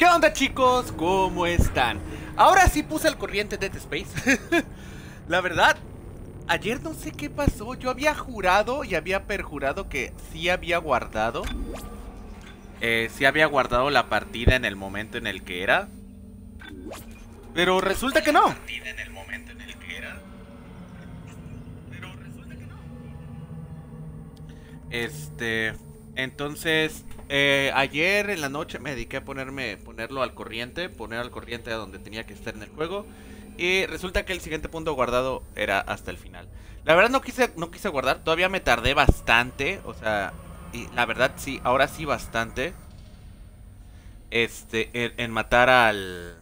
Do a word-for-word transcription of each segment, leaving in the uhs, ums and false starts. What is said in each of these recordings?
¿Qué onda, chicos? ¿Cómo están? Ahora sí puse al corriente Dead Space. La verdad, ayer no sé qué pasó. Yo había jurado y había perjurado que sí había guardado eh, Sí había guardado la partida en el momento en el que era, pero resulta que no. Este... Entonces, eh, ayer en la noche me dediqué a ponerme, ponerlo al corriente, poner al corriente a donde tenía que estar en el juego. Y resulta que el siguiente punto guardado era hasta el final. La verdad no quise, no quise guardar, todavía me tardé bastante. O sea, y la verdad sí, ahora sí bastante. Este, en, en matar al...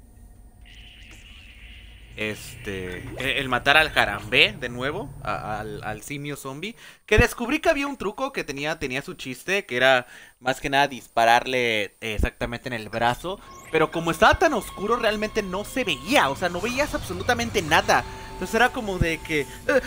Este, el matar al Jarambé de nuevo, a, al, al simio zombie. Que descubrí que había un truco que tenía, tenía su chiste, que era más que nada dispararle exactamente en el brazo. Pero como estaba tan oscuro, realmente no se veía, o sea, no veías absolutamente nada. Entonces era como de que...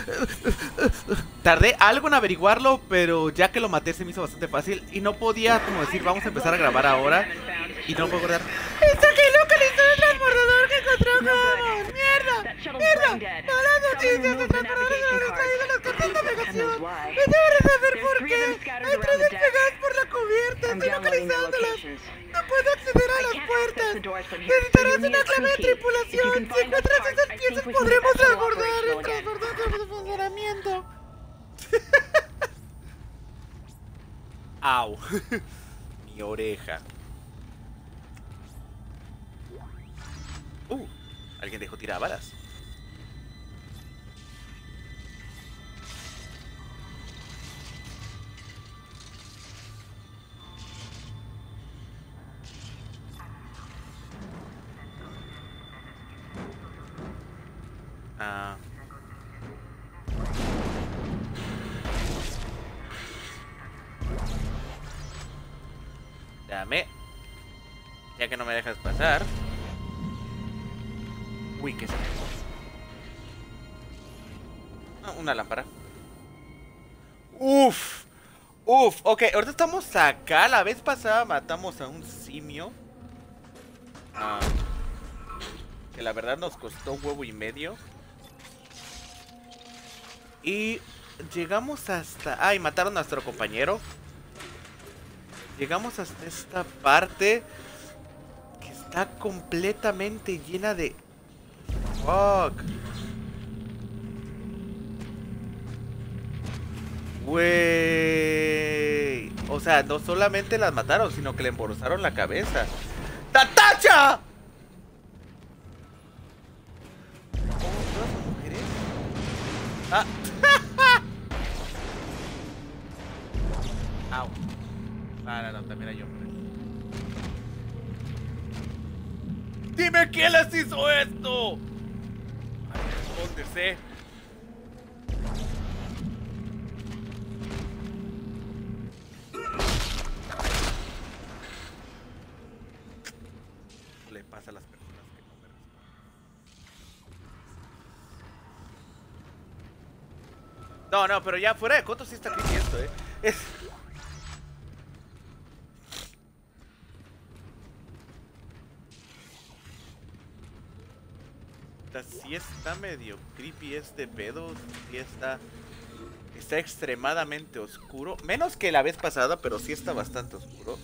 Tardé algo en averiguarlo, pero ya que lo maté se me hizo bastante fácil. Y no podía como decir, vamos a empezar a grabar ahora. Y no puedo acordar. ¡Esta que localizó el transbordador que encontró como! ¡Mierda! ¡Mierda! Todas las noticias de transbordadores han extraído las cartas de navegación. Es de hora de saber por qué. Hay tres despegadas por la cubierta. Estoy localizándolas. No puedo acceder a las puertas. Necesitarás una clave de tripulación. Si encuentras esas piezas podremos abordar el transbordador de funcionamiento. Au. Mi oreja. Uh, alguien dejó tirar balas. Ah. Dame. Ya que no me dejas pasar. Uy, ¿qué es eso? Ah, una lámpara. Uf. Uf, ok, ahorita estamos acá. La vez pasada matamos a un simio. Ah, que la verdad nos costó un huevo y medio. Y llegamos hasta... Ay, mataron a nuestro compañero. Llegamos hasta esta parte que está completamente llena de... Fuck. Wey. O sea, no solamente las mataron, sino que le emborozaron la cabeza. ¡Tatacha! Oh, ¿todas son mujeres? Ah. Au. Ah, no, no, también hay hombres. ¡Dime quién les hizo esto! Ay, respóndese. Le pasa a las personas que no me responden. No, no, pero ya fuera de coto sí está creepy esto, eh. Es... Sí está medio creepy este pedo. Sí está... Está extremadamente oscuro. Menos que la vez pasada, pero sí está bastante oscuro.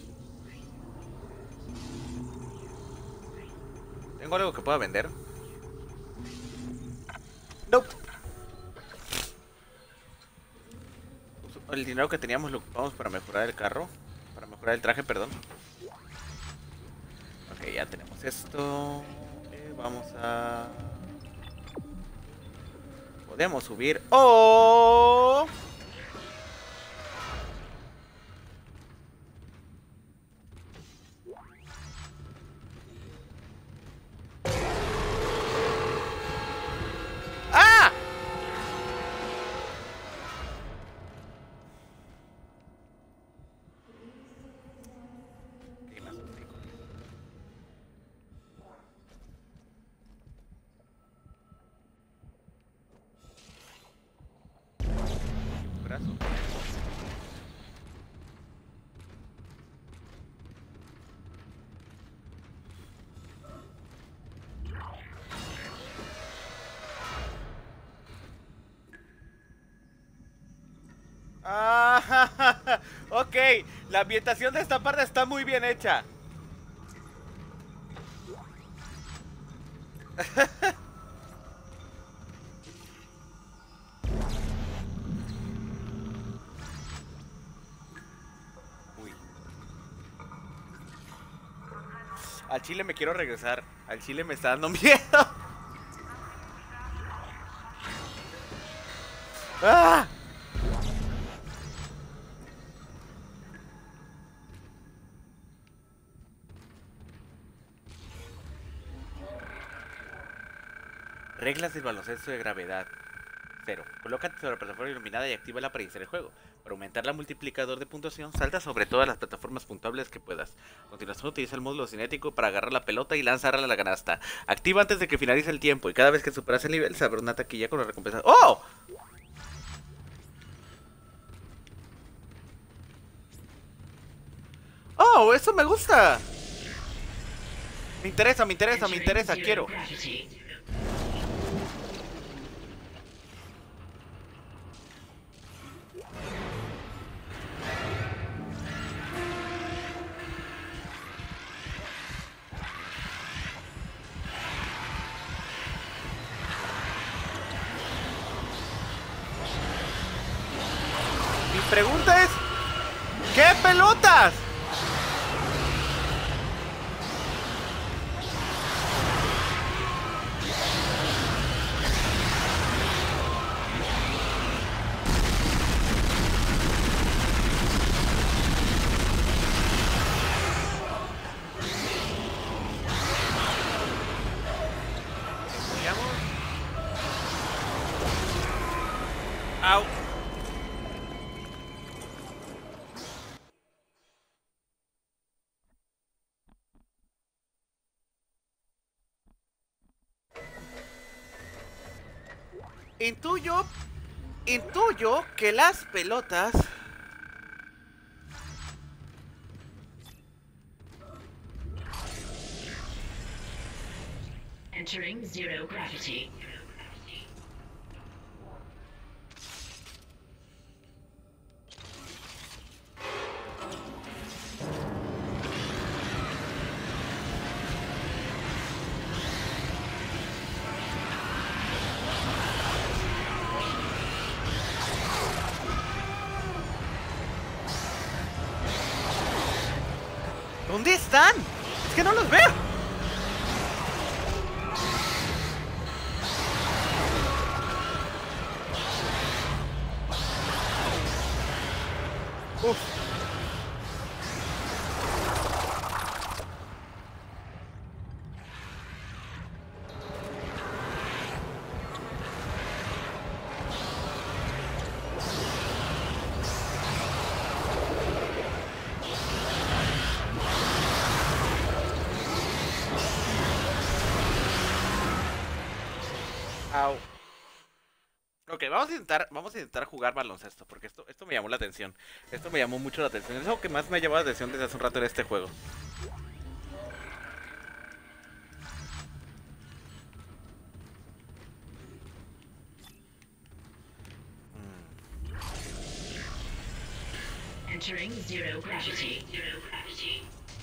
¿Tengo algo que pueda vender? Nope. El dinero que teníamos lo ocupamos para mejorar el carro. Para mejorar el traje, perdón. Ok, ya tenemos esto. eh, Vamos a... Podemos subir. ¡Oh! ¡Ah! ¿Qué más asusté con eso? Brazo. Ah, ok, la ambientación de esta parte está muy bien hecha. Uy. Al chile me quiero regresar. Al chile me está dando miedo. ¡Ah! Reglas del baloncesto de gravedad. Cero. Colócate sobre la plataforma iluminada y activa la apariencia del juego. Para aumentar la multiplicador de puntuación, salta sobre todas las plataformas puntuables que puedas. A continuación, utiliza el módulo cinético para agarrar la pelota y lanzarla a la canasta. Activa antes de que finalice el tiempo y cada vez que superas el nivel, se abre una taquilla con la recompensa. ¡Oh! ¡Oh! ¡Eso me gusta! Me interesa, me interesa, me interesa, quiero. Mi pregunta es, ¿qué pelotas? Au. Intuyo, intuyo que las pelotas... Entering zero gravity. ¿Dónde están? Es que no los veo. Uf. Au. Ok, vamos a intentar, vamos a intentar jugar baloncesto, porque esto, esto me llamó la atención. Esto me llamó mucho la atención. Es algo que más me ha llamado la atención desde hace un rato en este juego. Entering zero gravity. Zero gravity.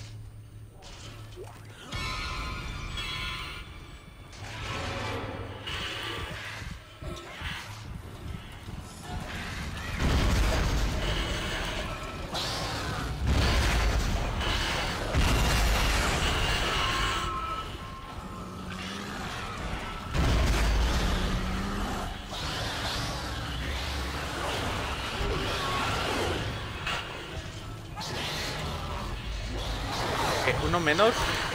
Ok, uno menos.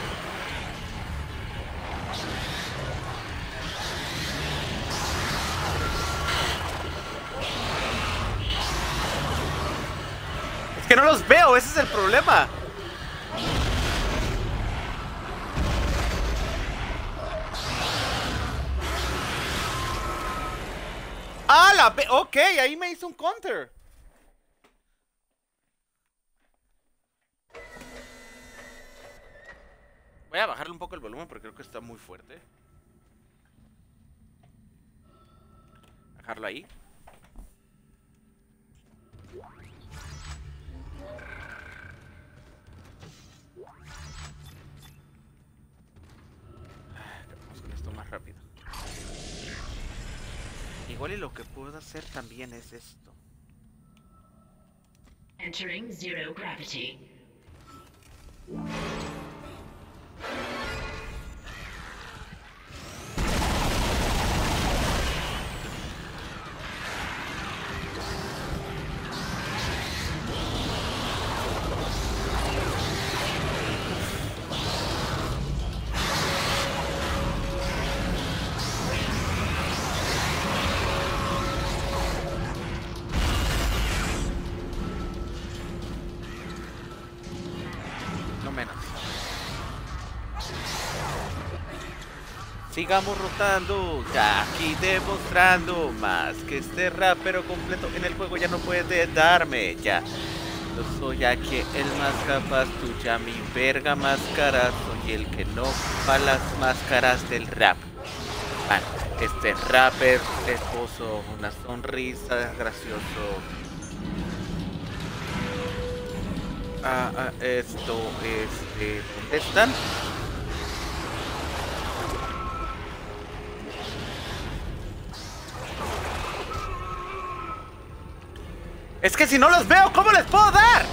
Es que no los veo, ese es el problema. ¡Ah, la pe- ok, ahí me hizo un counter. Voy a bajarle un poco el volumen porque creo que está muy fuerte. Bajarlo ahí. igual y lo que puedo hacer también es esto. Entering zero gravity. Sigamos rotando, ya aquí demostrando más que este rapero completo en el juego ya no puede darme, ya. Yo soy aquí el más capaz, tú ya mi verga máscara, soy el que no va las máscaras del rap. Man, este rapper esposo, una sonrisa, gracioso. Ah, ah, esto, este, ¿dónde están? Es que si no los veo, ¿cómo les puedo dar?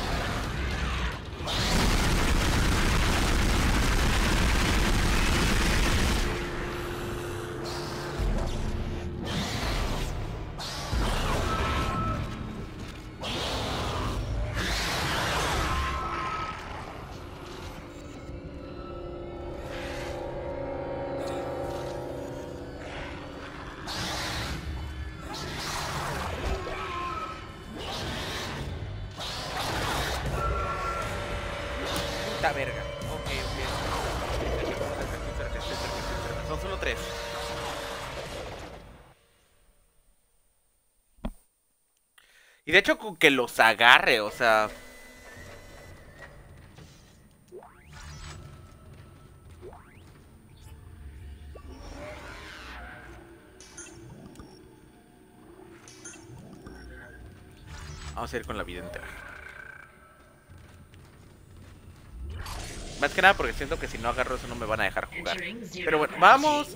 Puta verga. Ok, ok. Son solo tres. Y de hecho con que los agarre, o sea... Vamos a ir con la vida entera. Más que nada porque siento que si no agarro eso no me van a dejar jugar. Pero bueno, vamos.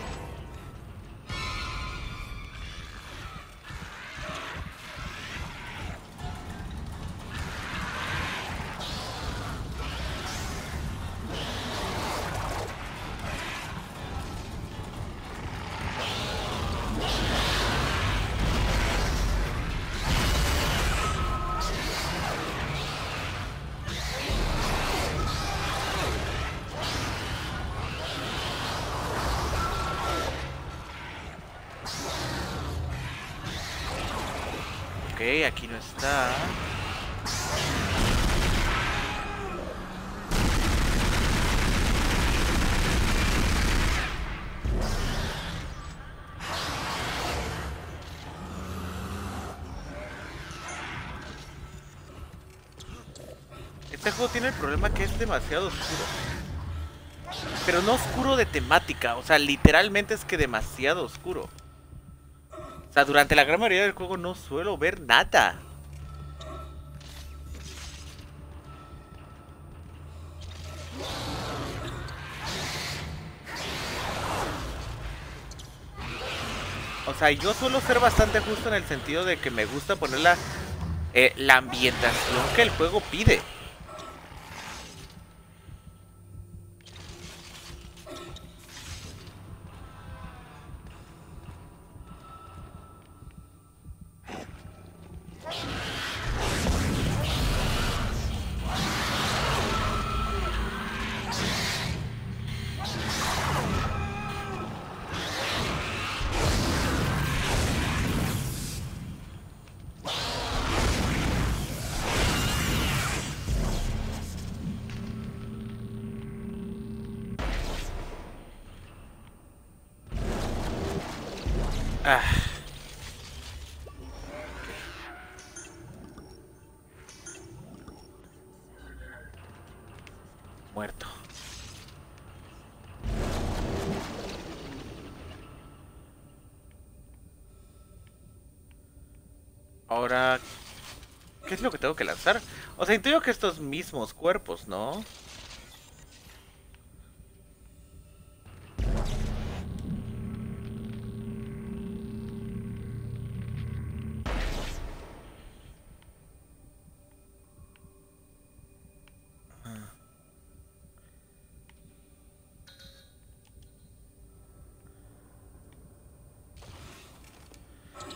Ok, aquí no está. Este juego tiene el problema que es demasiado oscuro. Pero no oscuro de temática, o sea, literalmente es que demasiado oscuro. O sea, durante la gran mayoría del juego no suelo ver nada. O sea, yo suelo ser bastante justo en el sentido de que me gusta poner la, eh, la ambientación que el juego pide. Ah. Muerto. Ahora, ¿qué es lo que tengo que lanzar? O sea, intuyo que estos mismos cuerpos, ¿no?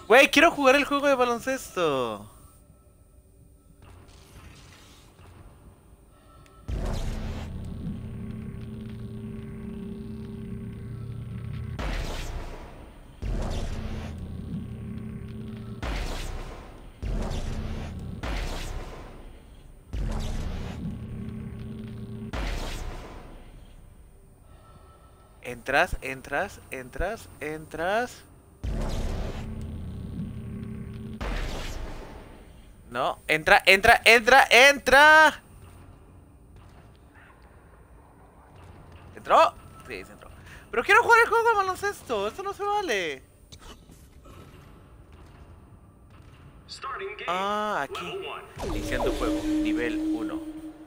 Güey, quiero jugar el juego de baloncesto. Entras, entras, entras, entras. No, entra, entra, entra, entra. ¿Entró? Sí, se entró. Pero quiero jugar el juego de baloncesto. Esto no se vale. Ah, aquí. Iniciando juego. Nivel uno.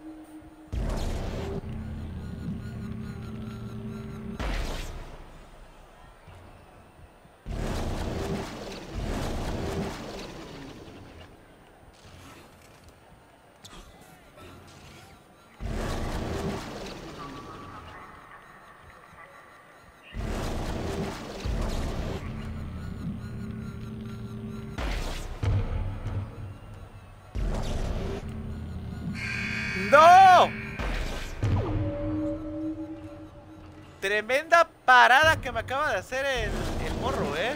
¡No! Tremenda parada que me acaba de hacer el, el morro, ¿eh?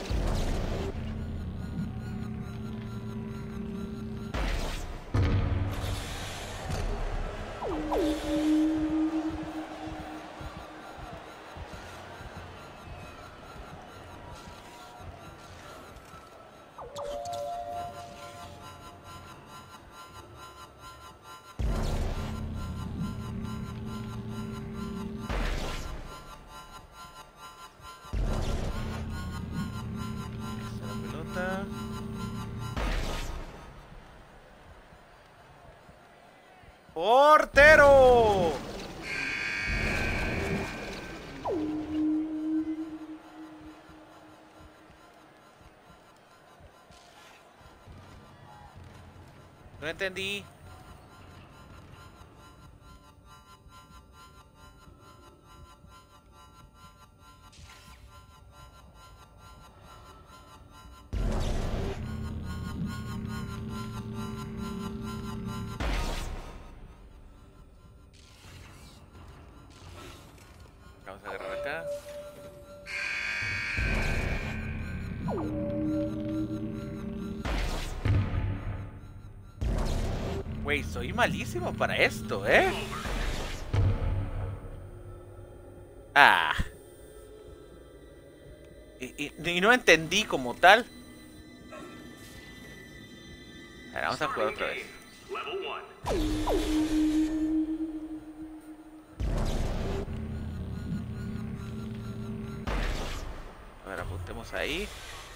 ¡Portero! No entendí. Vamos a agarrar acá. Güey, soy malísimo para esto, ¿eh? Ah. Y, y, y no entendí como tal. A ver, vamos a jugar otra vez. A ver, apuntemos ahí.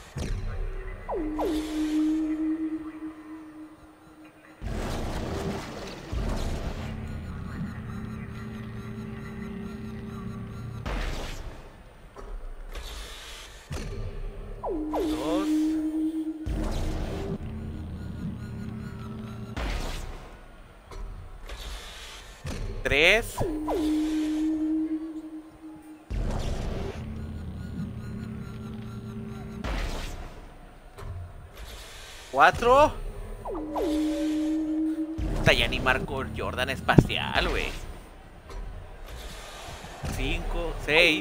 Dos. Tres. Cuatro. Puta, ya ni marco Jordan espacial, güey. Cinco, seis.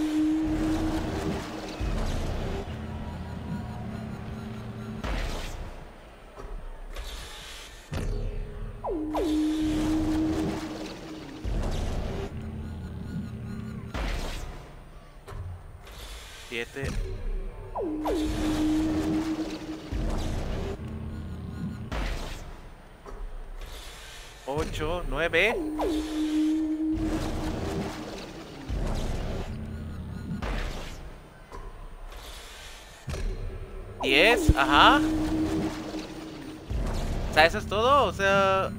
Siete. Ocho, nueve. Diez, ajá. O sea, eso es todo, o sea...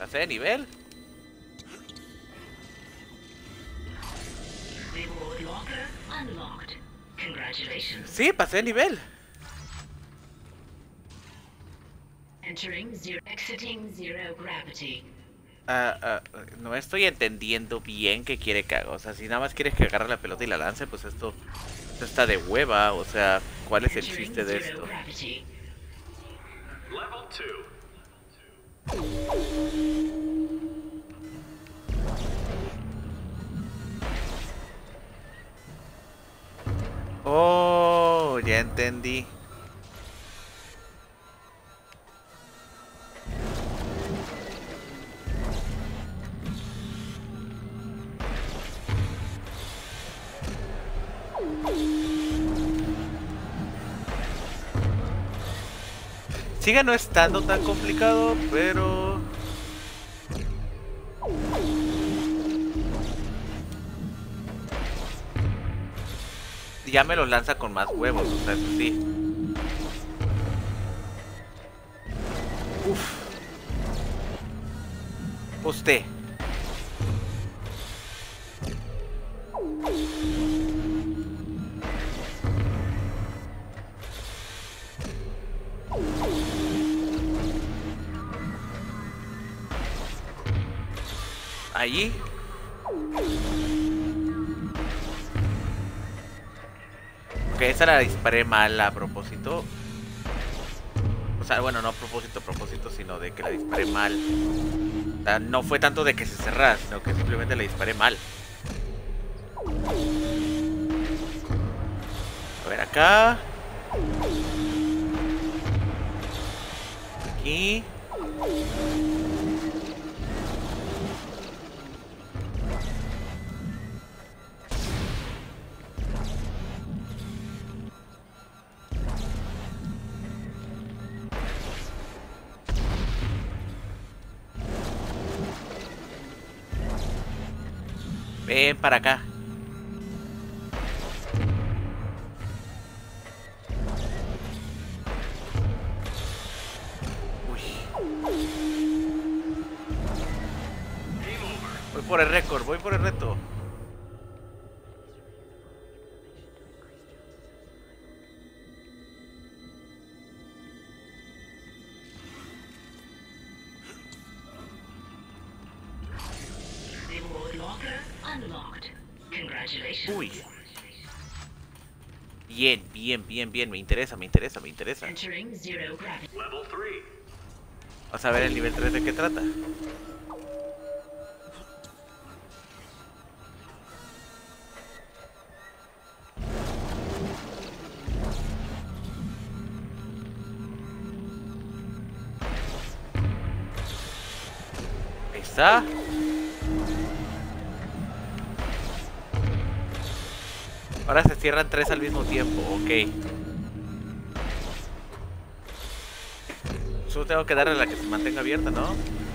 ¿Pasé de nivel? Reward locker unlocked. Congratulations. Sí, pasé de nivel. Entering zero. Exiting zero gravity. Ah, ah, no estoy entendiendo bien qué quiere que haga. O sea, si nada más quieres que agarre la pelota y la lance, pues esto, esto está de hueva. O sea, ¿cuál es el Entering chiste de zero esto? gravity. Level two. Oh, ya entendí. Sigue no estando tan complicado, pero... ya me los lanza con más huevos, o sea, eso sí. Uf. Usted. Allí. Ok, esa la disparé mal a propósito. O sea, bueno, no a propósito, a propósito, sino de que la disparé mal. O sea, no fue tanto de que se cerrara, sino que simplemente la disparé mal. A ver, acá. Aquí. Ven para acá. Uy. Voy por el récord, voy por el reto. Reward locker unlocked. Congratulations. Uy. Bien, bien, bien, bien. Me interesa, me interesa, me interesa. Entering zero gravity. Level three. Vamos a ver el nivel tres de qué trata. Ahí está. Ahora se cierran tres al mismo tiempo, ok. Solo tengo que darle a la que se mantenga abierta, ¿no?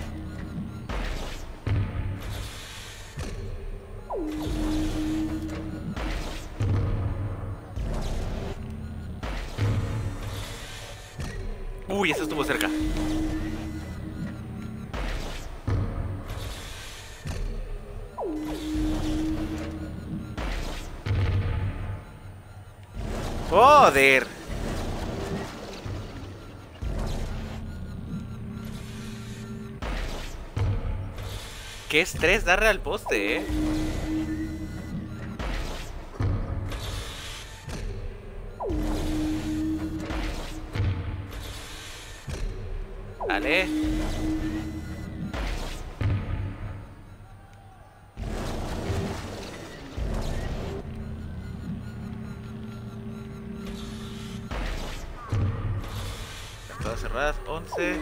Uy, eso estuvo cerca. Joder. Qué estrés darle al poste, eh. Vale. Todas cerradas. once.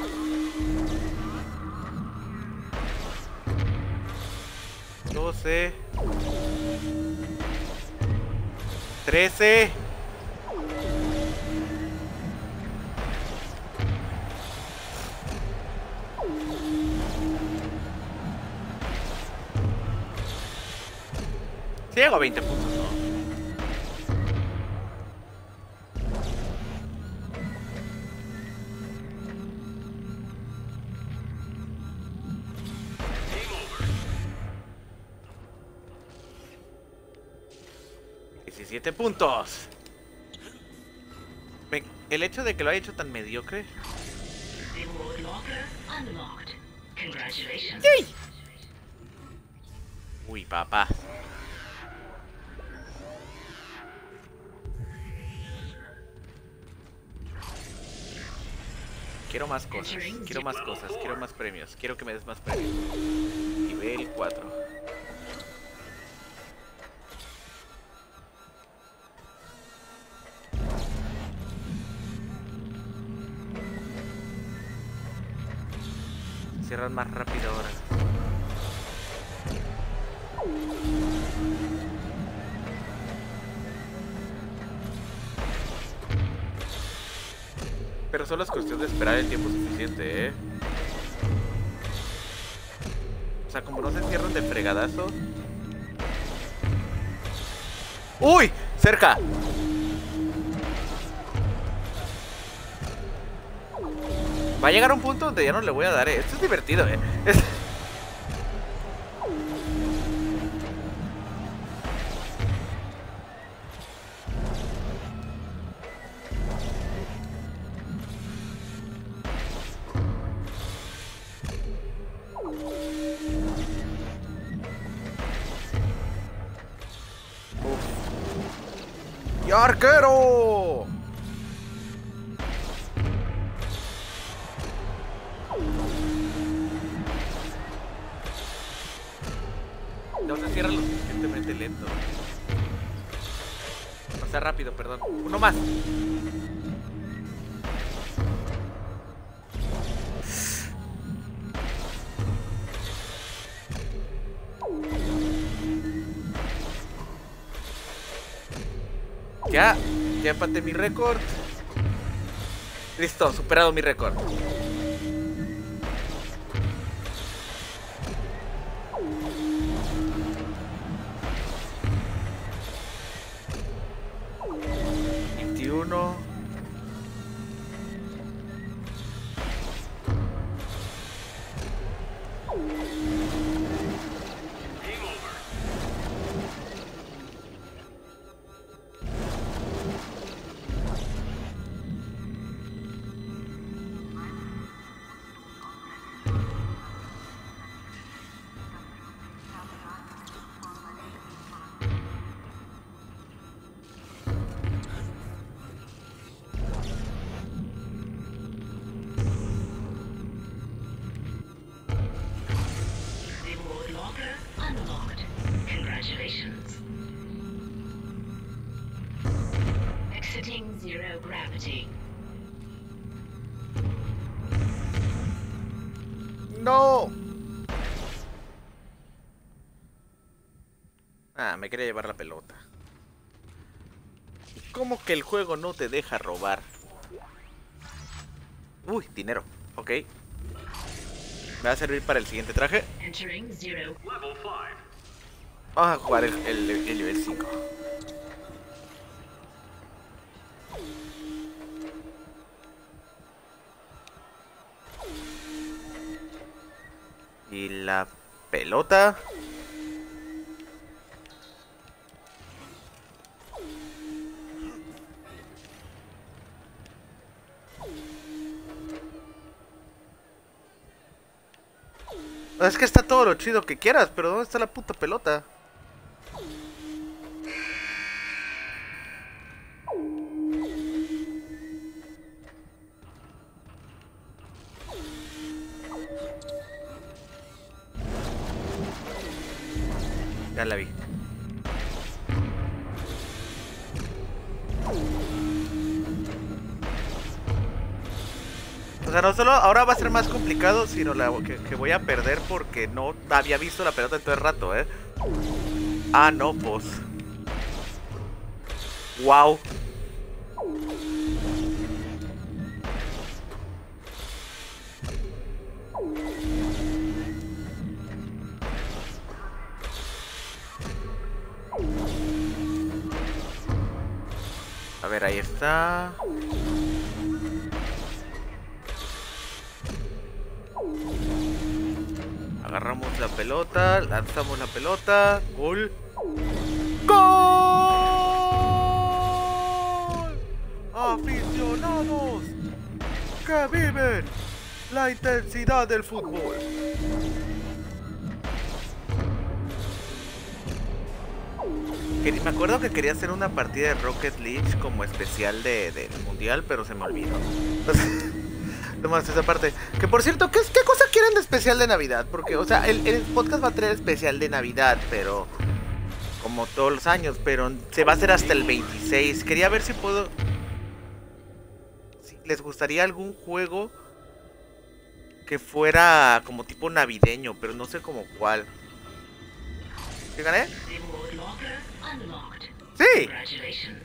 doce. trece. Sí, hago veinte puntos, ¿no? diecisiete puntos. Ven, el hecho de que lo haya hecho tan mediocre. Reward locker unlocked. Congratulations. ¡Yay! Uy, papá. Quiero más cosas, quiero más cosas, quiero más premios, quiero que me des más premios. Nivel cuatro. Cierran más rápido ahora. Pero solo es cuestión de esperar el tiempo suficiente, ¿eh? O sea, como no se cierran de fregadazo. ¡Uy! ¡Cerca! Va a llegar un punto donde ya no le voy a dar, ¿eh? Esto es divertido, ¿eh? Es... ¡Y arquero! No se cierra lo suficientemente lento. O sea, rápido, perdón. Uno más. Ya, ya empaté mi récord. Listo, superado mi récord. veintiuno. Congratulations. Exiting zero gravity. ¡No! Ah, me quería llevar la pelota. ¿Cómo que el juego no te deja robar? Uy, dinero. Ok. Me va a servir para el siguiente traje. Entering zero. Level five. Vamos a jugar el, el, el nivel cinco. Y la pelota. Es que está todo lo chido que quieras, pero ¿dónde está la puta pelota? Ya la vi. O sea, no solo ahora va a ser más complicado, sino la, que, que voy a perder porque no había visto la pelota en todo el rato, ¿eh? Ah, no, pues. Wow. A ver, ahí está. Agarramos la pelota, lanzamos la pelota. ¡Gol! ¡Gol! aficionados que viven la intensidad del fútbol. Que- Me acuerdo que quería hacer una partida de Rocket League como especial de, del mundial, pero se me olvidó. Nomás esa parte. Que por cierto, ¿qué, ¿qué cosa quieren de especial de Navidad? Porque, o sea, el, el podcast va a traer especial de Navidad, pero... como todos los años, pero se va a hacer hasta el veintiséis. Quería ver si puedo... si les gustaría algún juego que fuera como tipo navideño, pero no sé como cuál. ¿Sí gané? Reward locker unlocked. ¡Sí! Congratulations.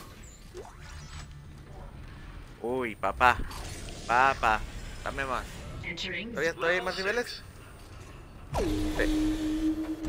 Uy, papá. Papá. Dame más. Entering ¿Todavía, todavía hay más niveles? Sí.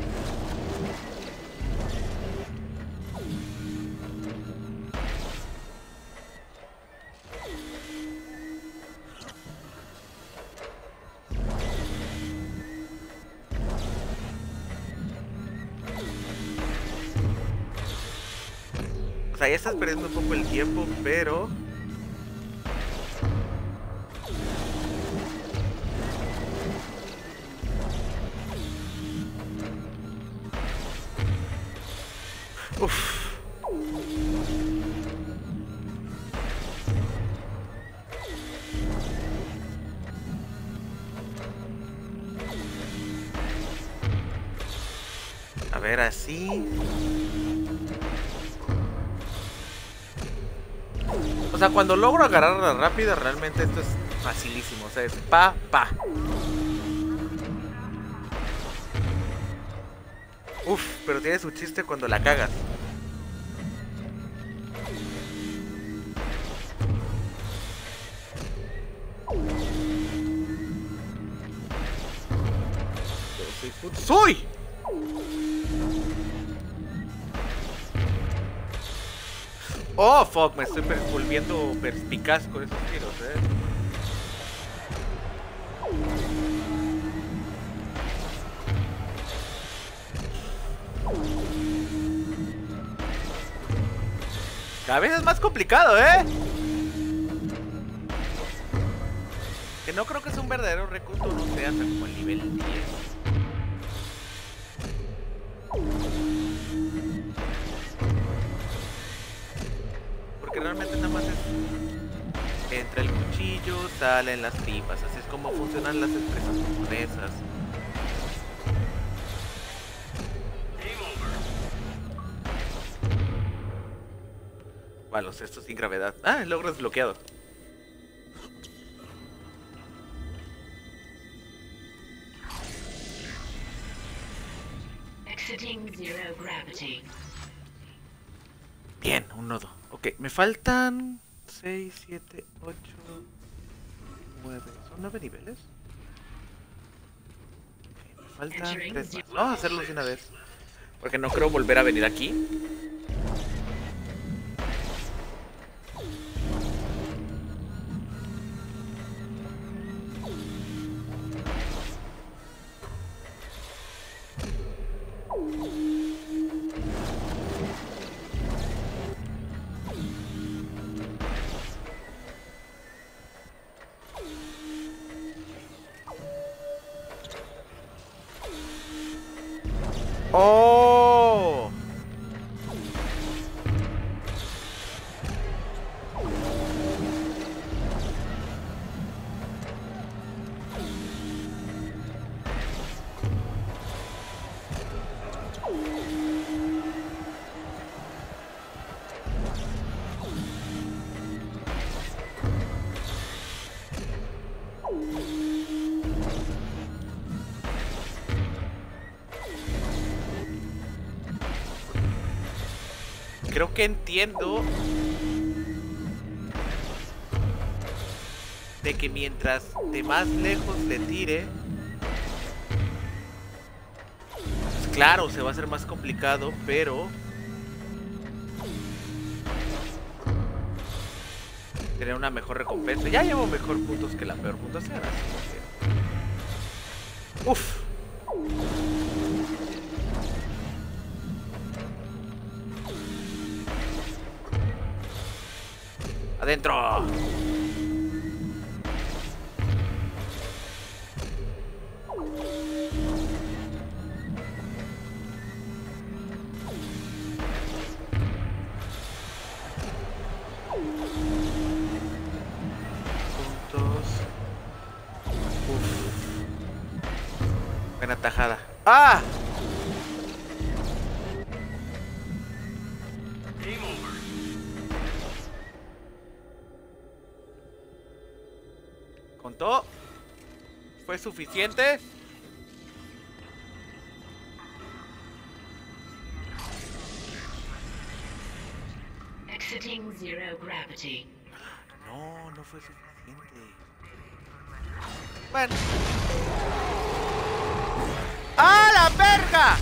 O sea, ya estás perdiendo un poco el tiempo, pero... Uf. A ver, así... O sea, cuando logro agarrarla rápida, realmente esto es facilísimo. O sea, es pa, pa. Uf, pero tiene su chiste cuando la cagas. Yo soy fut- ¡Soy! Oh, fuck, me estoy per- volviendo perspicaz con esos tiros, eh. Cada vez es más complicado, eh. Que no creo que sea un verdadero recurso, no sé, hasta como el nivel diez. Porque realmente nada más es... entra el cuchillo, salen las tripas. Así es como funcionan las empresas japonesas. Baloncesto sin gravedad. Ah, el logro desbloqueado. Exiting zero gravity. Bien, un nodo. Ok, me faltan seis, siete, ocho, nueve. ¿Son nueve niveles? Ok, me faltan tres más. Vamos a hacerlos de una vez. Porque no creo volver a venir aquí. ¡Oh! Creo que entiendo de que mientras de más lejos le tire, pues claro, se va a hacer más complicado, pero tener una mejor recompensa. Ya llevo mejor puntos que la peor puntuación, así que... Uf. Adentro. Puntos. Uf. Buena tajada. ¡Ah! Game over. ¿Contó? ¿Fue suficiente? Exiting zero gravity. No, no fue suficiente. Bueno. ¡Ah, la verga!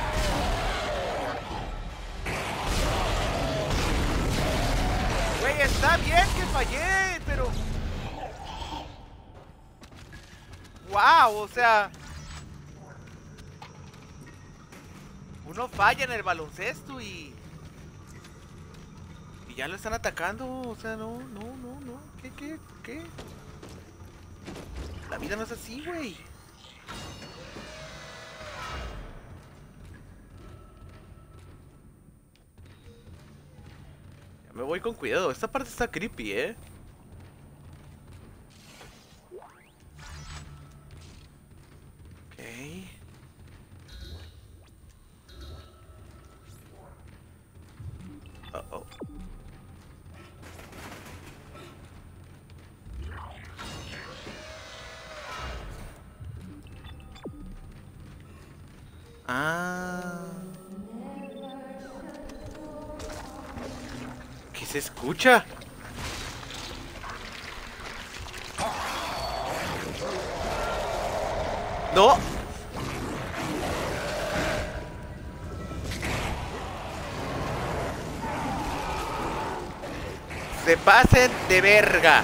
Güey, está bien que fallé, pero... ¡Wow! O sea... Uno falla en el baloncesto y... Y ya lo están atacando, o sea, no, no, no, no. ¿Qué, qué, qué? La vida no es así, güey. Ya me voy con cuidado, esta parte está creepy, ¿eh? Ok. Uh oh. Ah. ¿Qué se escucha? No. Se pasen de verga.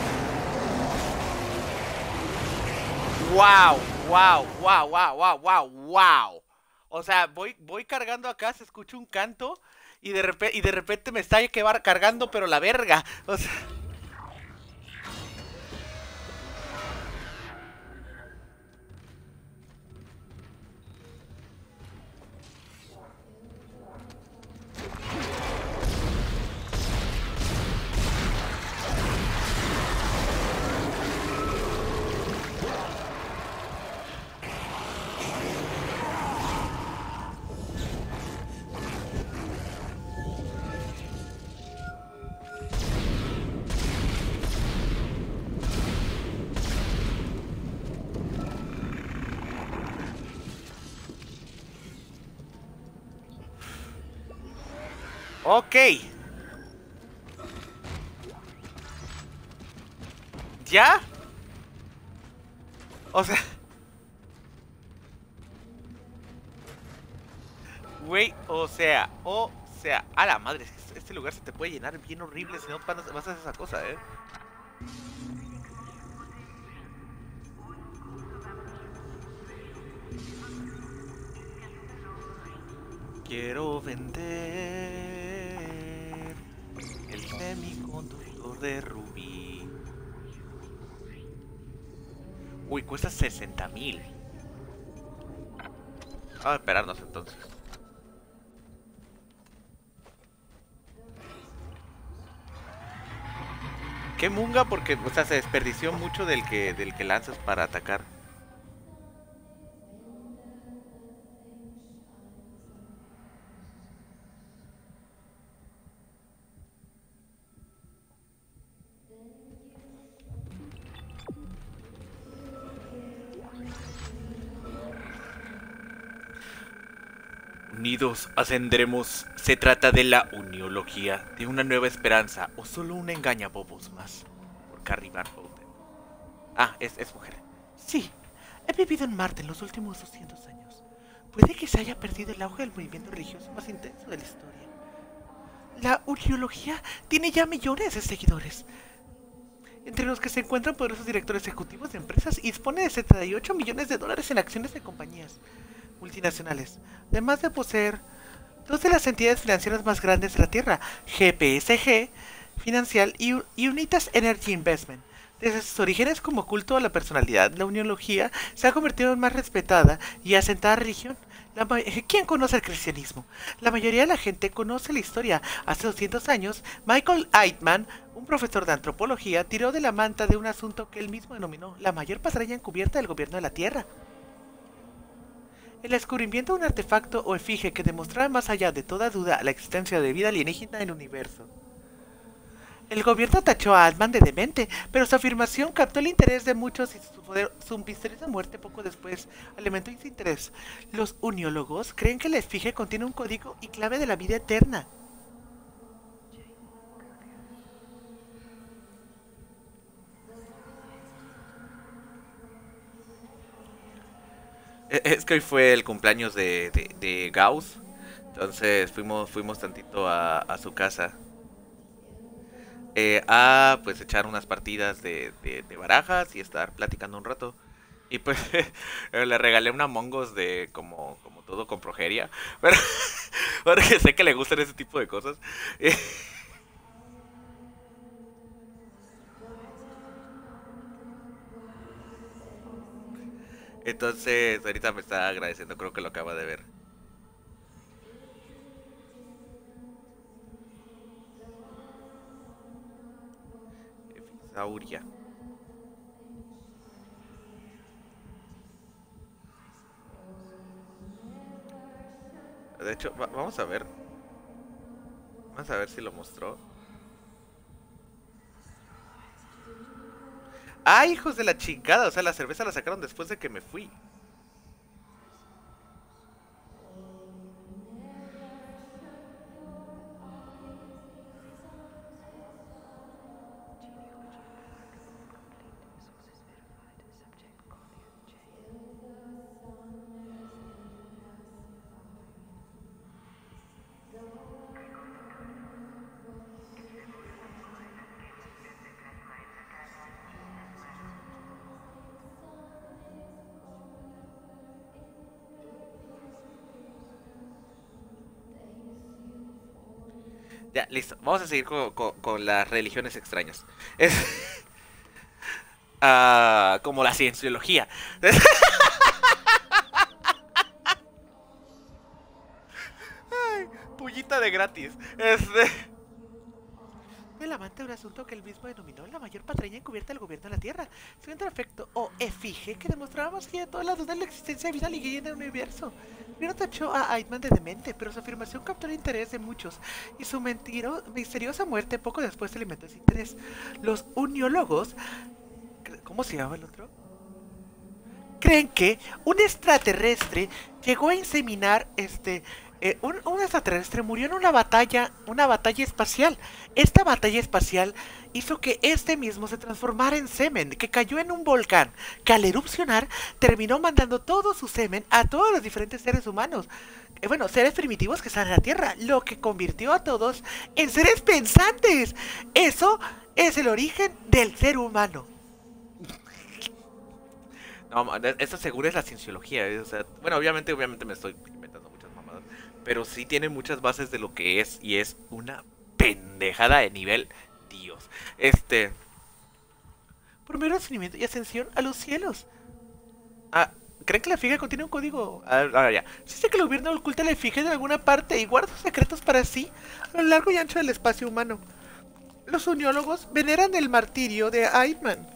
Wow, wow, wow, wow, wow, wow, wow. O sea, voy, voy cargando acá, se escucha un canto y de repente, y de repente me está que va cargando, pero la verga. O sea. Ok. ¿Ya? O sea... Güey, o sea, o sea... A la madre, es que este lugar se te puede llenar bien horrible si no vas a hacer esa cosa, ¿eh? Quiero vender el semiconductor de Rubí. Uy, cuesta sesenta mil. Vamos a esperarnos entonces. Qué munga porque, o sea, se desperdició mucho del que, del que lanzas para atacar. Unidos ascendremos. Se trata de la uniología, de una nueva esperanza, o solo un engañabobos más. Por Carrie Van Houten. Ah, es, es mujer. Sí, he vivido en Marte en los últimos doscientos años. Puede que se haya perdido el auge del movimiento religioso más intenso de la historia. La uniología tiene ya millones de seguidores, entre los que se encuentran poderosos directores ejecutivos de empresas y dispone de setenta y ocho millones de dólares en acciones de compañías multinacionales, además de poseer dos de las entidades financieras más grandes de la Tierra, G P S G Financial y, y Unitas Energy Investment. Desde sus orígenes como culto a la personalidad, la uniología se ha convertido en más respetada y asentada religión. La ¿Quién conoce el cristianismo? La mayoría de la gente conoce la historia. Hace doscientos años, Michael Eitman, un profesor de antropología, tiró de la manta de un asunto que él mismo denominó la mayor patraña encubierta del gobierno de la Tierra. El descubrimiento de un artefacto o efigie que demostraba más allá de toda duda la existencia de vida alienígena en el universo. El gobierno tachó a Altman de demente, pero su afirmación captó el interés de muchos y su, poder, su misteriosa muerte poco después alimentó ese interés. Los uniólogos creen que la efigie contiene un código y clave de la vida eterna. Es que hoy fue el cumpleaños de, de, de Gauss, entonces fuimos, fuimos tantito a, a su casa. Eh, a pues echar unas partidas de, de, de barajas y estar platicando un rato. Y pues le regalé una Among Us de como, como todo con progeria. Pero porque sé que le gustan ese tipo de cosas. Entonces ahorita me está agradeciendo, creo que lo acaba de ver. Sauria. De hecho, va, vamos a ver. Vamos a ver si lo mostró. ¡Ah, hijos de la chingada! O sea, la cerveza la sacaron después de que me fui. Ya, listo. Vamos a seguir con, con, con las religiones extrañas. Es... uh, como la cienciología. Ay, pullita de gratis. Este... El amante de un asunto que él mismo denominó la mayor patraña encubierta del gobierno de la Tierra. Su efecto o efigie que demostraba más que todas las dudas de la existencia de vida alienígena en el universo. Primero tachó a Eitman de demente, pero su afirmación captó el interés de muchos y su mentiro, misteriosa muerte poco después alimentó ese interés. Los uniólogos, ¿cómo se llama el otro? Creen que un extraterrestre llegó a inseminar este... Eh, un, un extraterrestre murió en una batalla, una batalla espacial. Esta batalla espacial hizo que este mismo se transformara en semen, que cayó en un volcán, que al erupcionar terminó mandando todo su semen a todos los diferentes seres humanos. Eh, bueno, seres primitivos que están en la Tierra, lo que convirtió a todos en seres pensantes. Eso es el origen del ser humano. No, esto seguro es la cienciología. ¿eh? O sea, bueno, obviamente, obviamente me estoy inventando muchas mamadas, pero sí tiene muchas bases de lo que es y es una pendejada de nivel Dios. Este, por mero ascenimiento y ascensión a los cielos. Ah, ¿creen que la efigie contiene un código? Ahora ya. Sí sé que el gobierno oculta la efigie en alguna parte y guarda sus secretos para sí a lo largo y ancho del espacio humano. Los uniólogos veneran el martirio de Eitman.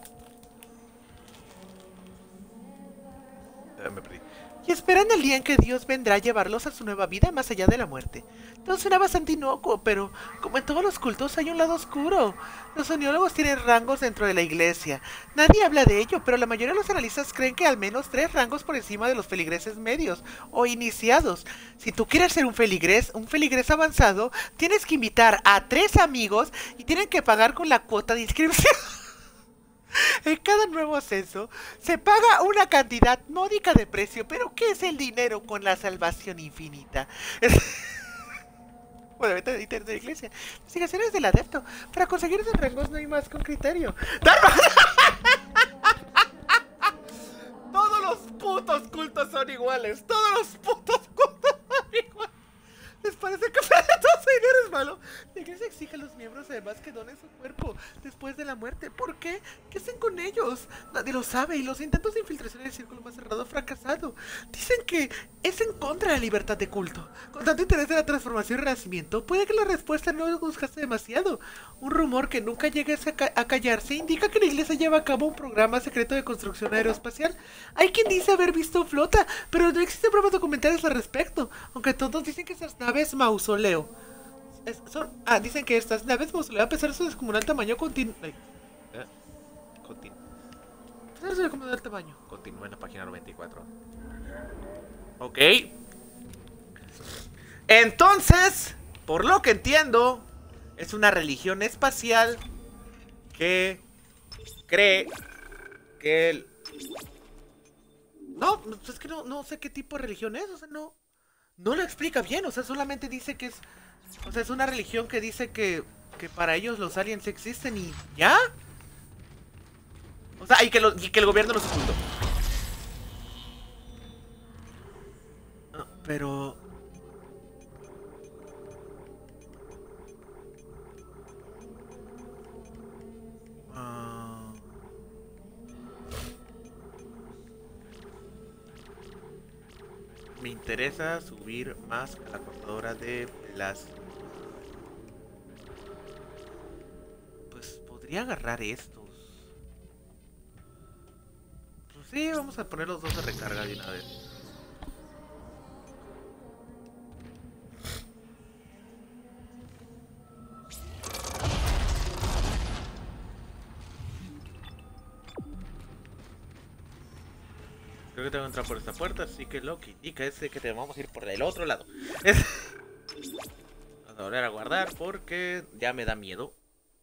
Me perdí. Y esperan el día en que Dios vendrá a llevarlos a su nueva vida más allá de la muerte. Todo suena bastante inocuo, pero como en todos los cultos hay un lado oscuro. Los uniólogos tienen rangos dentro de la iglesia. Nadie habla de ello, pero la mayoría de los analistas creen que al menos tres rangos por encima de los feligreses medios o iniciados. Si tú quieres ser un feligrés, un feligrés avanzado, tienes que invitar a tres amigos y tienen que pagar con la cuota de inscripción. En cada nuevo ascenso se paga una cantidad módica de precio, pero ¿qué es el dinero con la salvación infinita? Bueno, vete de internet de la iglesia. Investigaciones del adepto. Para conseguir esos rangos no hay más que un criterio. Todos los putos cultos son iguales. Todos los putos cultos son iguales. ¿Les parece que todo ese dinero es malo? La iglesia exige a los miembros además que donen su cuerpo después de la muerte. ¿Por qué? ¿Qué hacen con ellos? Nadie lo sabe y los intentos de infiltración en el círculo más cerrado han fracasado. Dicen que es en contra de la libertad de culto. Con tanto interés de la transformación y renacimiento, puede que la respuesta no buscaste demasiado. Un rumor que nunca llegue a, ca a callarse indica que la iglesia lleva a cabo un programa secreto de construcción aeroespacial. Hay quien dice haber visto flota, pero no existen pruebas documentales al respecto, aunque todos dicen que esas naves mausoleo es, son, ah, dicen que estas naves mausoleo, a pesar de su descomunal tamaño, continúan eh, continu a pesar de su descomunal tamaño continúa en la página noventa y cuatro. Ok, entonces, por lo que entiendo, es una religión espacial que cree que el... No, es que no, no sé qué tipo de religión es, o sea, no... No lo explica bien, o sea, solamente dice que es... O sea, es una religión que dice que... Que para ellos los aliens existen y... ¿Ya? O sea, y que, lo, y que el gobierno los ocultó. No, pero... Me interesa subir más a la cortadora de plasma. Pues podría agarrar estos. Pues sí, vamos a poner los dos de recarga de una vez. Creo que tengo que entrar por esta puerta, así que lo que indica es que te vamos a ir por el otro lado. Vamos a volver a guardar porque ya me da miedo.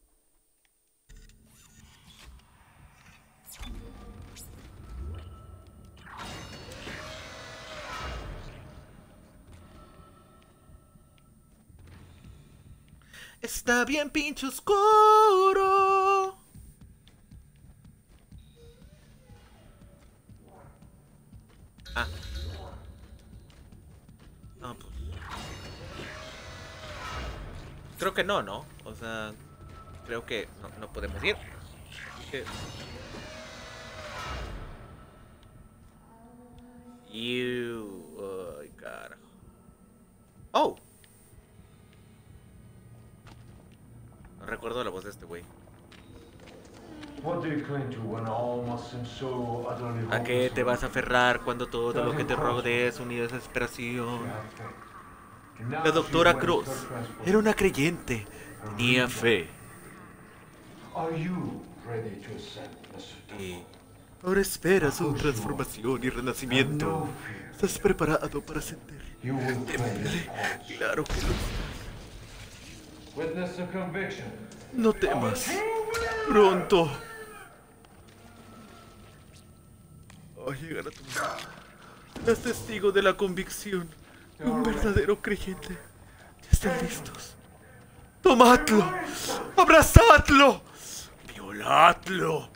Está bien pinche oscuro. Ah. No, pues... Creo que no, ¿no? O sea... Creo que no, no podemos ir. ¿Qué? You... Ay, carajo. Oh. No recuerdo la voz de este güey. ¿A qué te vas a aferrar cuando todo lo que te rodea es unido a desesperación? La doctora Cruz era una creyente, tenía fe. Y ahora espera su transformación y renacimiento. ¿Estás preparado para sentir? Claro que lo estás. No temas. Pronto. Va a llegar a tu vida. Serás testigo de la convicción de un verdadero creyente. Ya están listos. Tomadlo. Abrazadlo. Violadlo.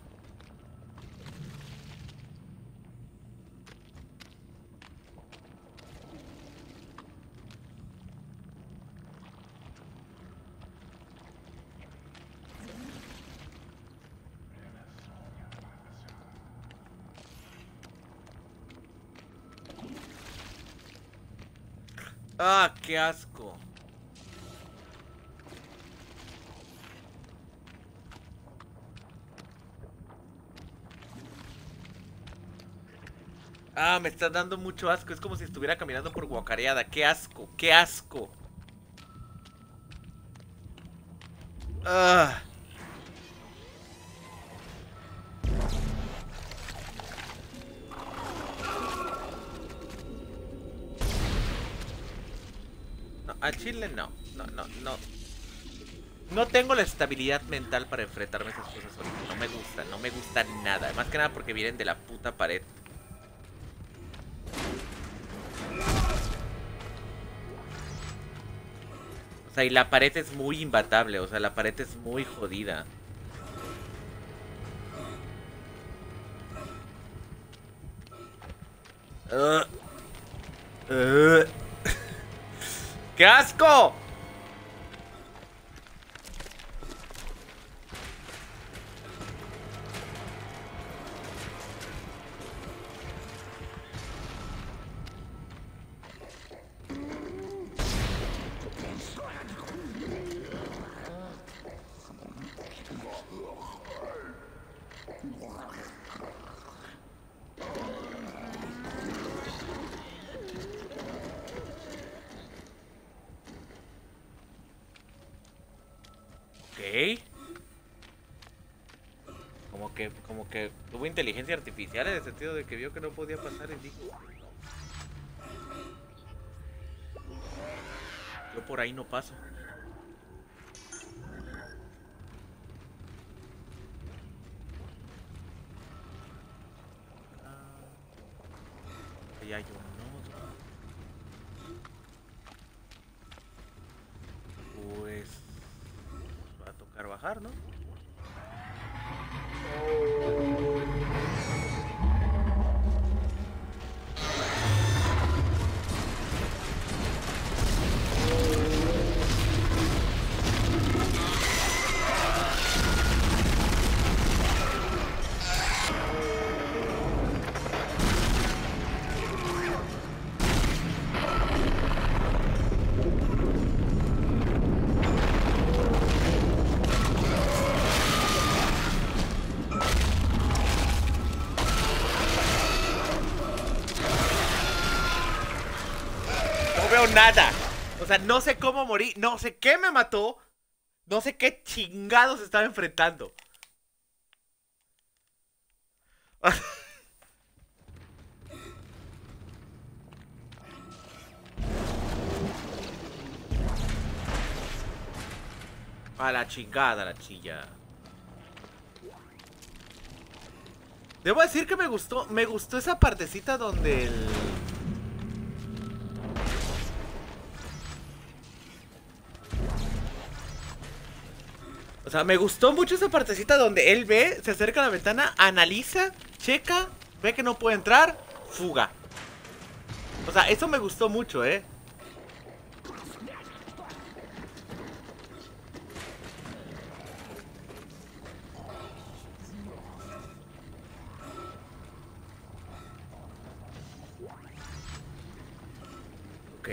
Ah, qué asco. Ah, me está dando mucho asco. Es como si estuviera caminando por guacareada. Qué asco, qué asco. Ah. Al chile no, no, no, no. No tengo la estabilidad mental para enfrentarme a esas cosas ahorita. No me gusta, no me gusta nada. Más que nada porque vienen de la puta pared. O sea, y la pared es muy imbatable. O sea, la pared es muy jodida. Uh. Uh. ¡Qué asco! Como que, como que tuvo inteligencia artificial en el sentido de que vio que no podía pasar y dijo: yo por ahí no paso. Ahí hay un nodo. Pues va a tocar bajar, ¿no? Nada. O sea, no sé cómo morí, no sé qué me mató, no sé qué chingados estaba enfrentando. A la chingada, la chilla. Debo decir que me gustó, me gustó esa partecita donde el... O sea, me gustó mucho esa partecita donde él ve, se acerca a la ventana, analiza, checa, ve que no puede entrar, fuga. O sea, eso me gustó mucho, ¿eh? Ok.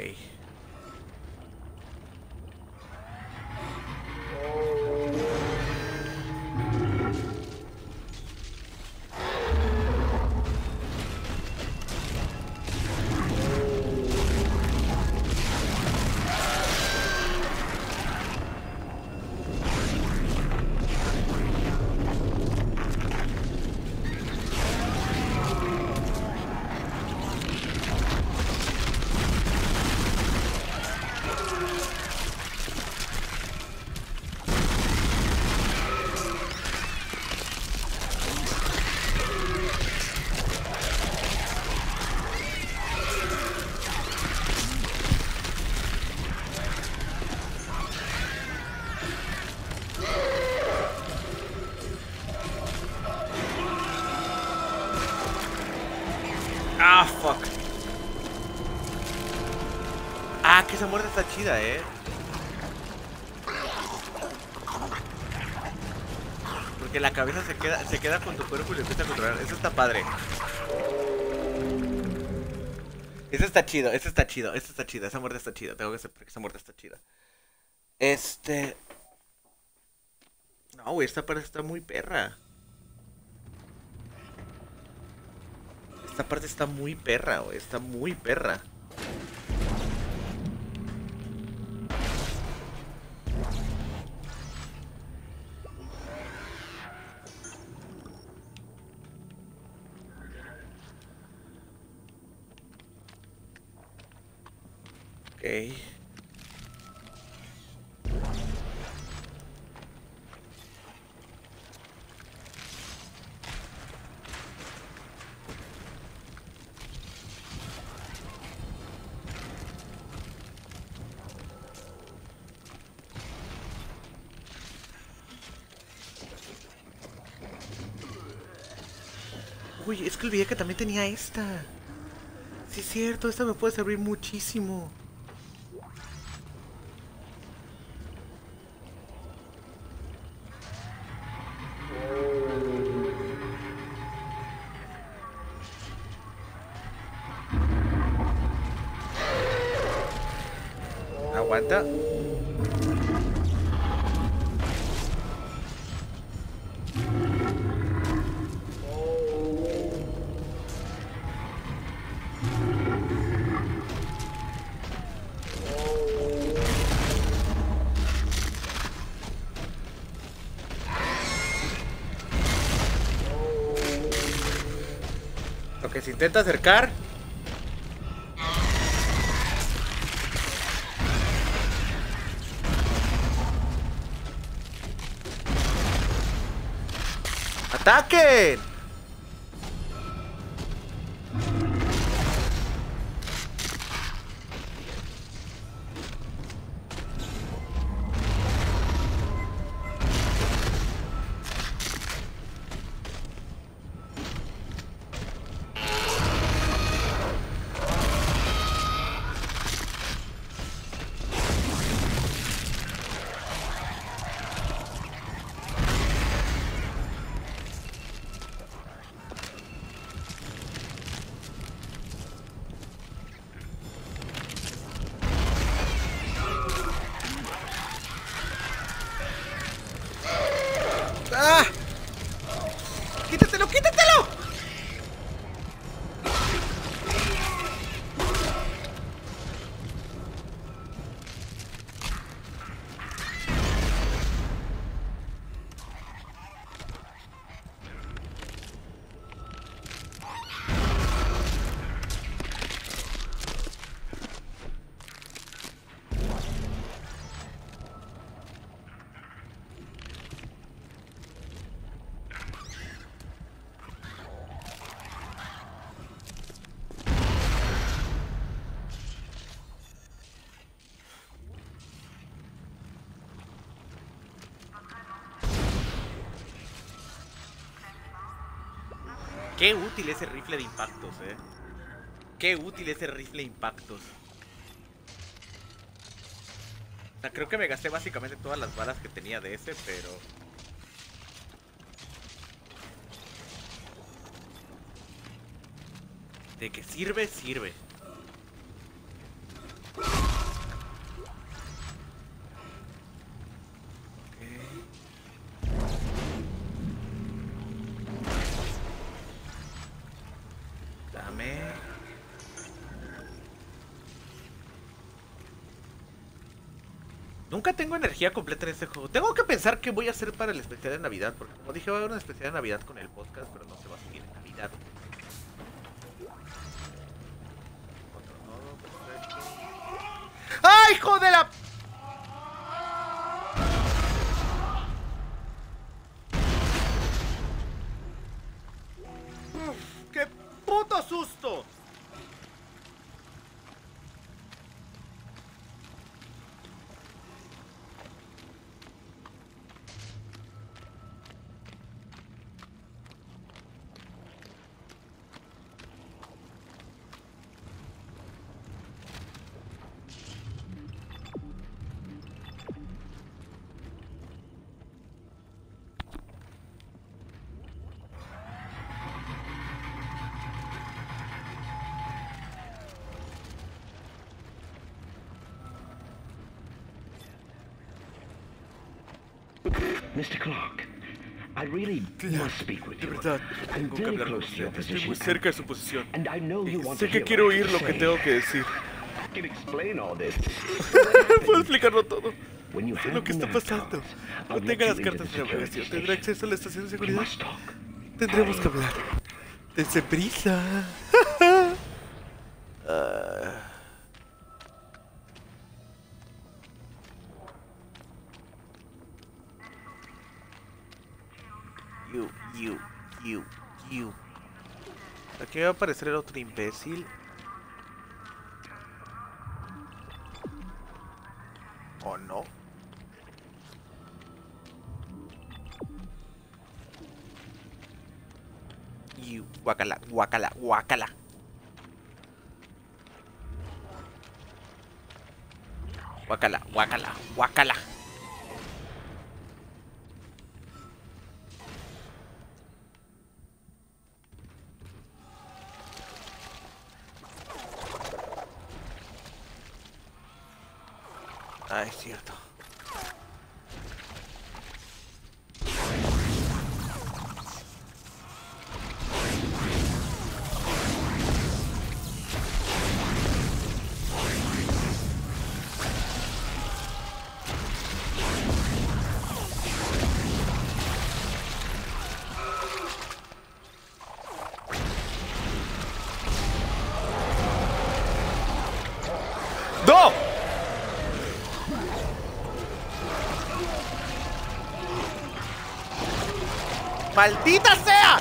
Ah, fuck. Ah, que esa muerte está chida, eh. Porque la cabeza se queda, se queda con tu cuerpo y lo empieza a controlar. Eso está padre. Eso está chido, eso está chido, eso está chido. Esa muerte está chida. Tengo que aceptar que esa muerte está chida. Este... No, güey, esta parte está muy perra. Esta parte está muy perra, güey. Está muy perra. Ok. Uy, es que olvidé que también tenía esta. Sí, es cierto, esta me puede servir muchísimo. Aguanta. Intenta acercar. ¡Ataquen! ¡Ah! ¡Quítatelo, quítatelo! Qué útil ese rifle de impactos, eh. Qué útil ese rifle de impactos. O sea, creo que me gasté básicamente todas las balas que tenía de ese, pero... de que sirve, sirve. Nunca tengo energía completa en este juego. Tengo que pensar qué voy a hacer para el especial de Navidad. Porque como dije, va a haber un especial de Navidad con el podcast, pero no se va a seguir en Navidad. Otro nodo, perfecto. ¡Ay, hijo de la! Uf, ¡qué puto susto! mister Clark, I really must speak with De you. verdad, I'm tengo que very hablar con close to your usted. Estoy position, muy cerca de su posición. and I know you Y want sé to que hear quiero what I oír have lo to que say. tengo que decir. I can explain all this. Puedo explicarlo todo. When you Sé have lo que the está nav pasando. cards, No I'll tenga let las you into cartas the de navegación. security ¿Tendrá station. acceso a la estación de We seguridad? must talk. Tendremos que Hurry. hablar. Dense prisa. Ah. You, you, you, you. Aquí va a aparecer el otro imbécil. ¿O no? You, guacala, guacala, guacala. Guacala, guacala, guacala. Ah, es cierto. ¡Maldita sea!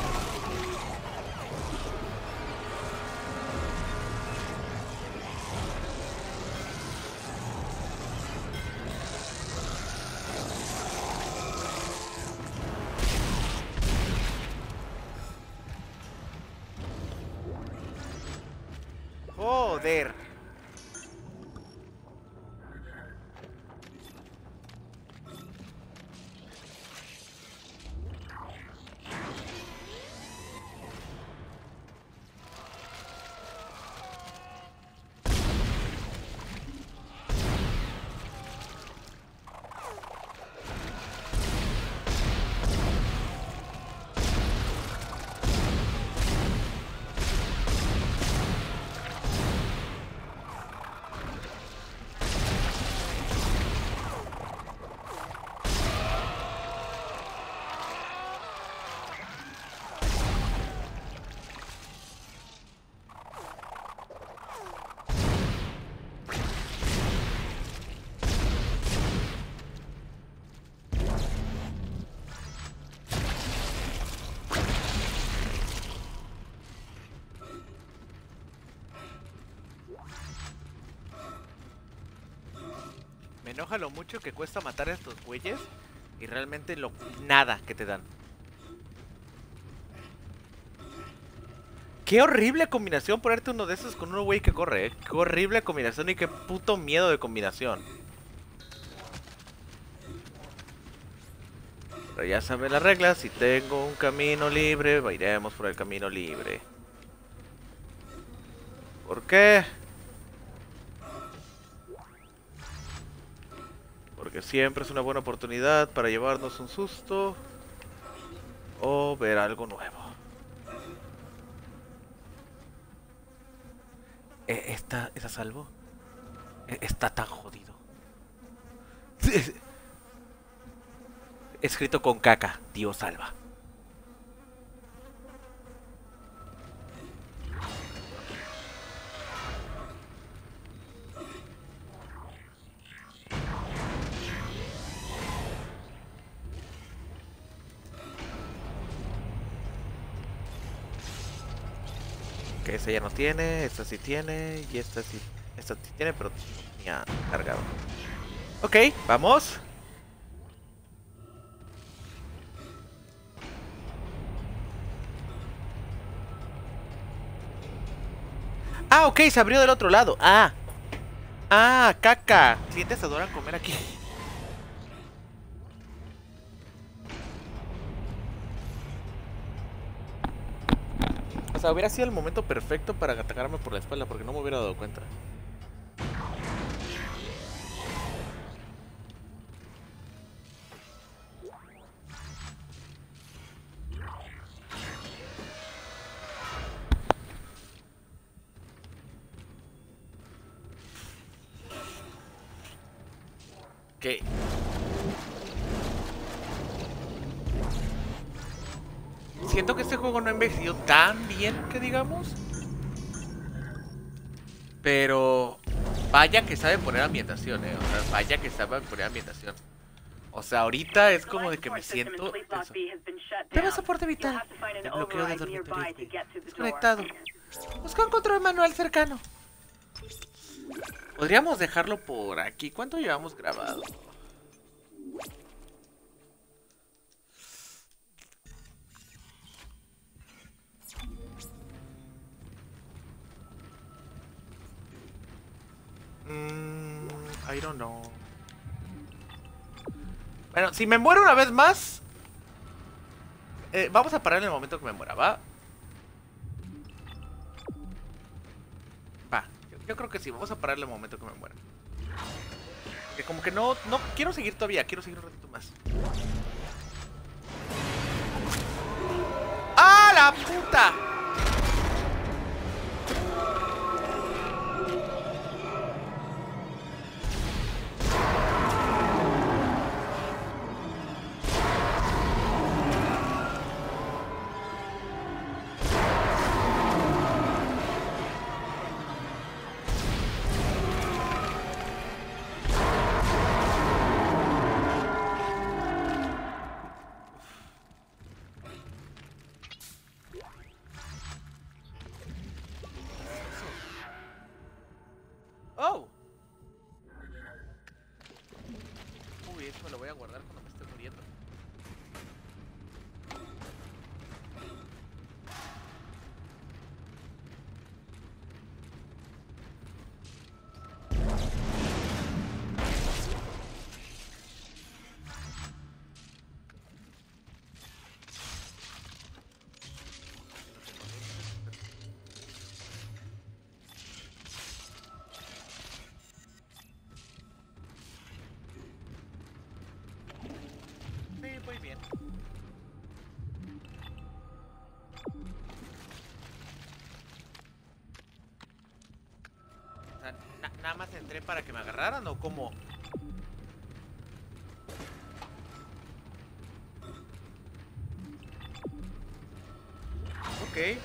Joder. Me enoja lo mucho que cuesta matar a estos güeyes y realmente lo nada que te dan. Qué horrible combinación ponerte uno de esos con uno güey que corre, ¿eh? Qué horrible combinación y qué puto miedo de combinación. Pero ya saben las reglas, si tengo un camino libre, iremos por el camino libre. ¿Por qué? Porque siempre es una buena oportunidad para llevarnos un susto o ver algo nuevo. Eh, ¿Está, ¿Está a salvo? Eh, Está tan jodido. Escrito con caca, Dios salva. Que esa ya no tiene, esta sí tiene y esta sí, esta sí tiene, pero ni ha cargado. Ok, vamos. Ah, ok, se abrió del otro lado. Ah. Ah, caca. Clientes adoran comer aquí. O sea, hubiera sido el momento perfecto para atacarme por la espalda porque no me hubiera dado cuenta. Ok. Siento que este juego no ha envejecido tan bien, que digamos. Pero vaya que sabe poner ambientación, eh. O sea, vaya que sabe poner ambientación. O sea, ahorita es como de que me siento... Tema soporte vital. El bloqueo del dormitorio desconectado. Busca un control manual cercano. Podríamos dejarlo por aquí. ¿Cuánto llevamos grabado? Mm, I don't know. Bueno, si me muero una vez más, eh, vamos a parar en el momento que me muera, ¿va? Va, yo, yo creo que sí, vamos a parar en el momento que me muera. Que como que no, no quiero seguir todavía, quiero seguir un ratito más. ¡Ah, la puta! me lo voy a guardar cuando me esté muriendo. Muy bien. O sea, na nada más entré para que me agarraran o cómo. Ok.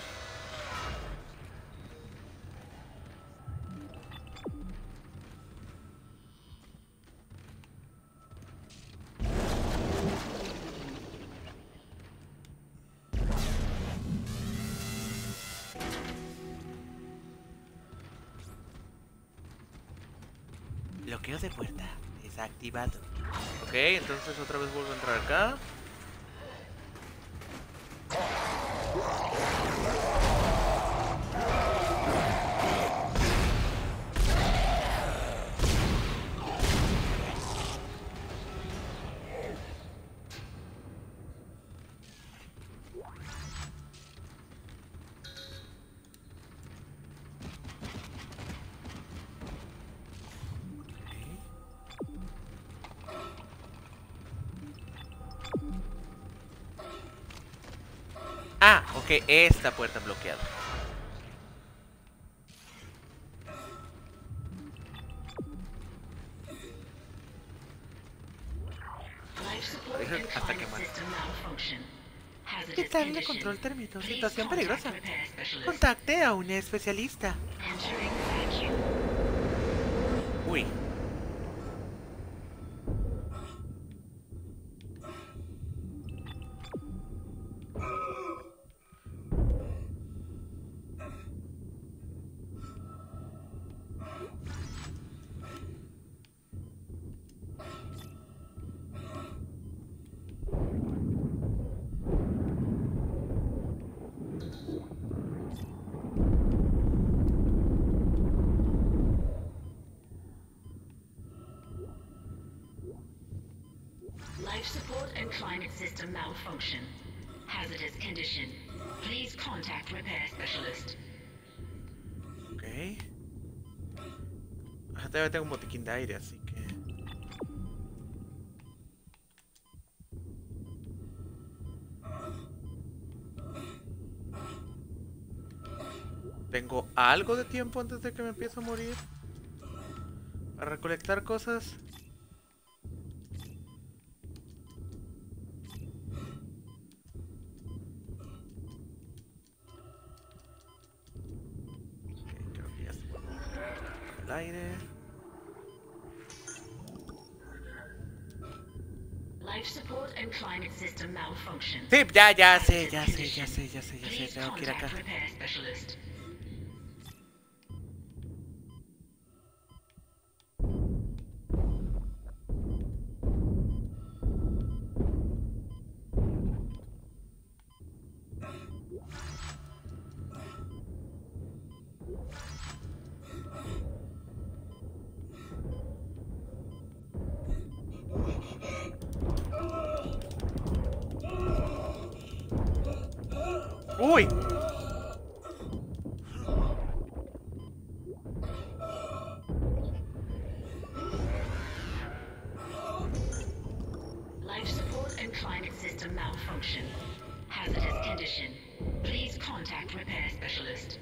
Bloqueo de puerta desactivado. Ok, entonces otra vez vuelvo a entrar acá. Ah, ok, esta puerta bloqueada. Hasta que muera. Estable control térmico, situación peligrosa. Contacte a un especialista. Uy. Life support and climate system malfunction. Hazardous condition. Please contact repair specialist. Ok. Ah, todavía tengo un botiquín de aire, así que... Tengo algo de tiempo antes de que me empiece a morir para recolectar cosas. Ok, creo que ya se va el aire. Life support and climate system malfunction. Sí, ya, ya sé, ya sé, ya sé, ya sé, ya sé, tengo que ir acá. Repair specialist. ¡Uy! Life support and climate system malfunction. Hazardous condition. Please contact repair specialist.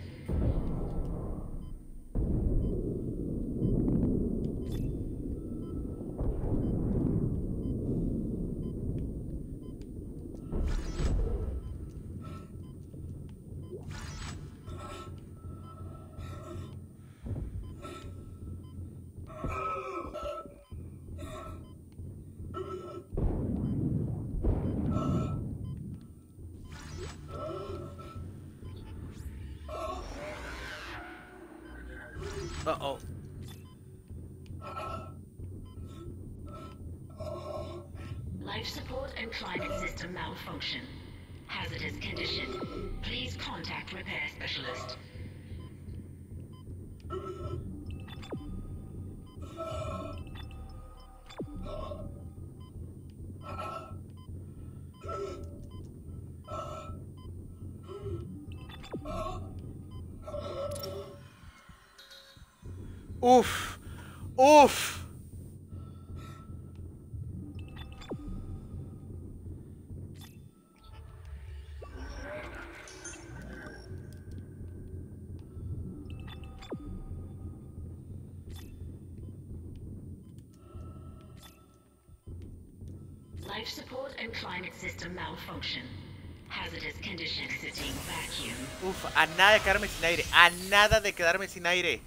Uh oh. Life support and climate system malfunction. Hazardous condition. Please contact repair specialist. Uf, uf. Life support and climate system malfunction. Hazardous condition. Exiting vacuum. Uf, a nada de quedarme sin aire. A nada de quedarme sin aire.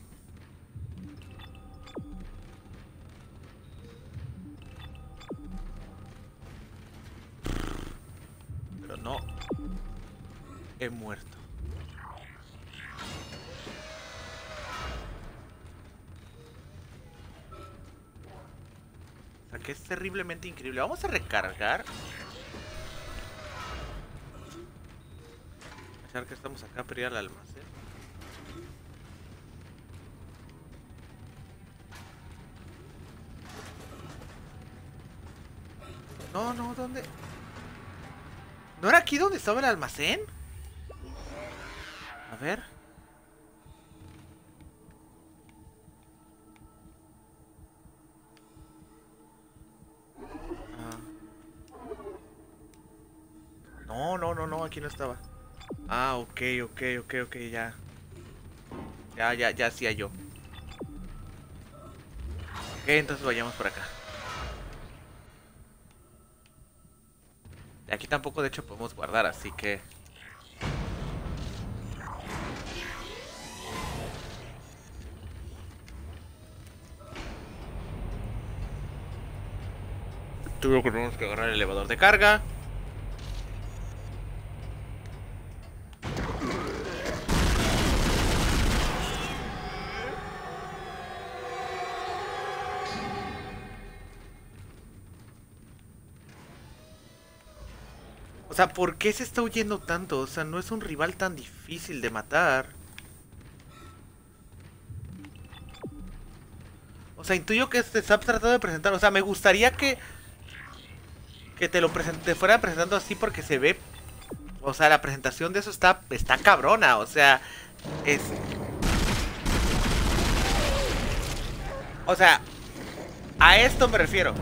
Pero no. He muerto. O sea, que es terriblemente increíble. Vamos a recargar. Pensar que estamos acá para ir al almacén. No, no, ¿dónde? ¿No era aquí donde estaba el almacén? A ver. Ah. No, no, no, no, aquí no estaba. Ah, ok, ok, ok, ok, ya. Ya, ya, ya hacía yo. Ok, entonces vayamos por acá. Aquí tampoco de hecho podemos guardar, así que... Tuve que tenemos que agarrar el elevador de carga. O sea, ¿por qué se está huyendo tanto? O sea, no es un rival tan difícil de matar. O sea, intuyo que te está tratando de presentar. O sea, me gustaría que... Que te lo presente, fuera presentando así porque se ve... O sea, la presentación de eso está, está cabrona. O sea, es... O sea, a esto me refiero.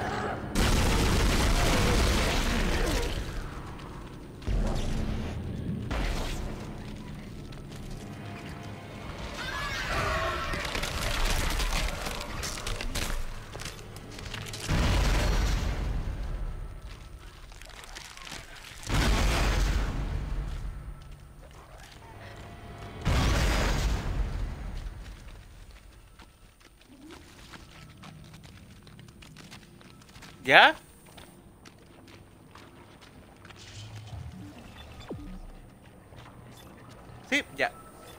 ¿Ya? Sí, ya.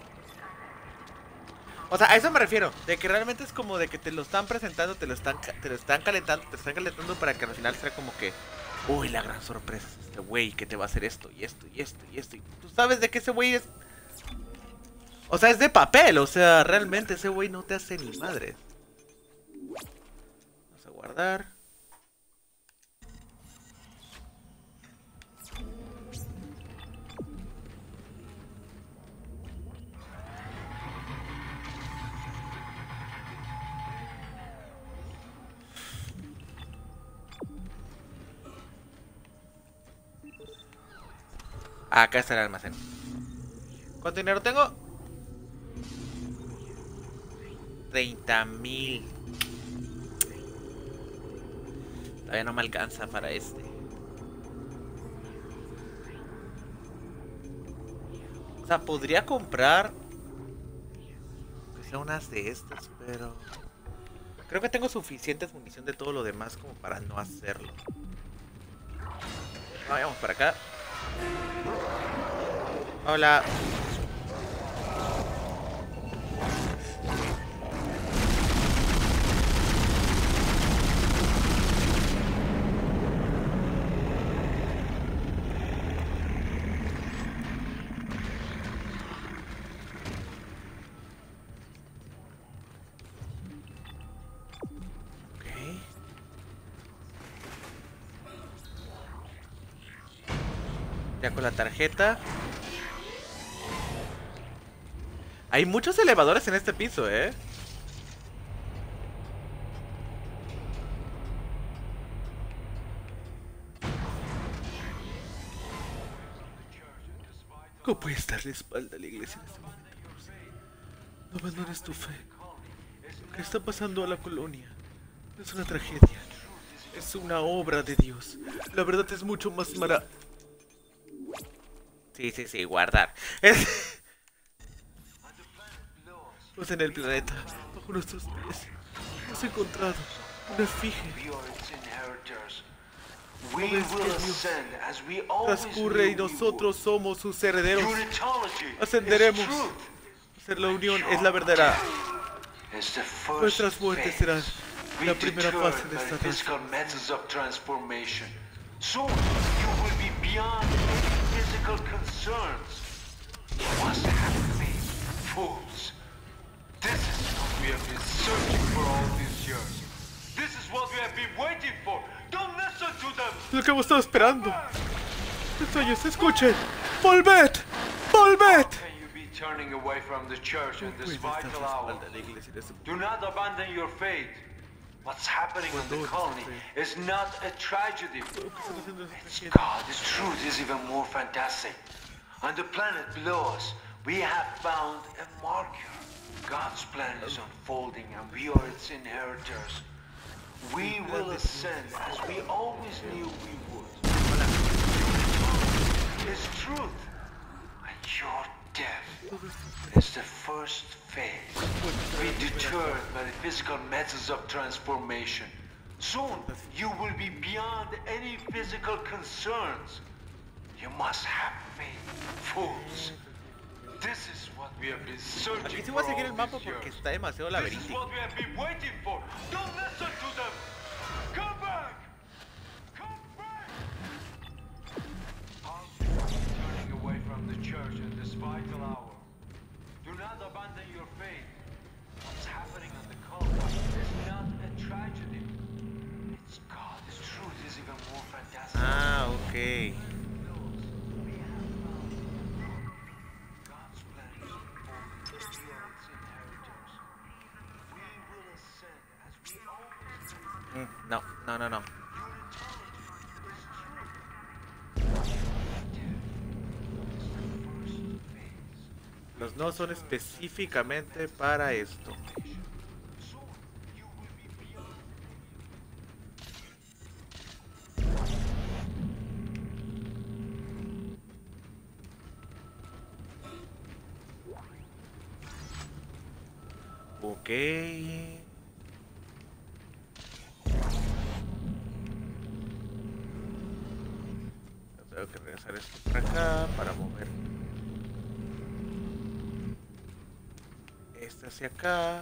O sea, a eso me refiero. De que realmente es como de que te lo están presentando, te lo están, te lo están calentando, te están calentando para que al final sea como que... Uy, la gran sorpresa es este güey que te va a hacer esto y esto y esto y esto. Y tú sabes de que ese güey es... O sea, es de papel. O sea, realmente ese güey no te hace ni madre. Vamos a guardar. Acá está el almacén. ¿Cuánto dinero tengo? treinta mil. Todavía no me alcanza para este. O sea, podría comprar que sea unas de estas, pero creo que tengo suficientes munición de todo lo demás como para no hacerlo. Vayamos para acá. Hola. Ya con la tarjeta. Hay muchos elevadores en este piso, ¿eh? ¿Cómo puedes darle espalda a la iglesia en este momento? No abandones tu fe. Lo que está pasando a la colonia no es una tragedia. Es una obra de Dios. La verdad es mucho más mara... Sí, sí, sí, guardar. Es... Pues en el planeta, bajo nuestros pies, hemos encontrado una efigie. ¿No ves que Dios transcurre y nosotros somos sus herederos? Ascenderemos. Ser la unión es la verdadera. Nuestras muertes serán la primera fase de esta transformación. Soon you will be beyond any physical concerns. You must have faith, fools. This is what we have been searching for all these years. This is what we have been waiting for. Don't listen to them. Lo que hemos estado esperando. Extraños, escuchen. ¡Volved! ¡Volved! Can you be turning away from the church in this vital hour? Do not abandon your faith. What's happening in the colony is not a tragedy. It's God. This truth is even more fantastic. On the planet below us, we have found a marker. God's plan is unfolding and we are its inheritors. We will ascend as we always knew we would. It's truth. And your death is the first phase. Be deterred by the physical methods of transformation. Soon, you will be beyond any physical concerns. You must have faith, fools. This is what we have been searching Aquí sí for voy a seguir el all mapa these porque years. está demasiado This is laberíntico. what we have been waiting for. Don't listen to them. Come back. Come back. Turning away from the church in this vital hour. Do not abandon your faith. What's happening on the colony is not a tragedy. It's God. This truth is even more fantastic. Ah, ok. God's plan is unfolding. We are its inheritors. We will ascend as we always do. Mm, no, no, no, no. Los no son específicamente para esto. Ok. Tengo que regresar esto para acá para mover este hacia acá.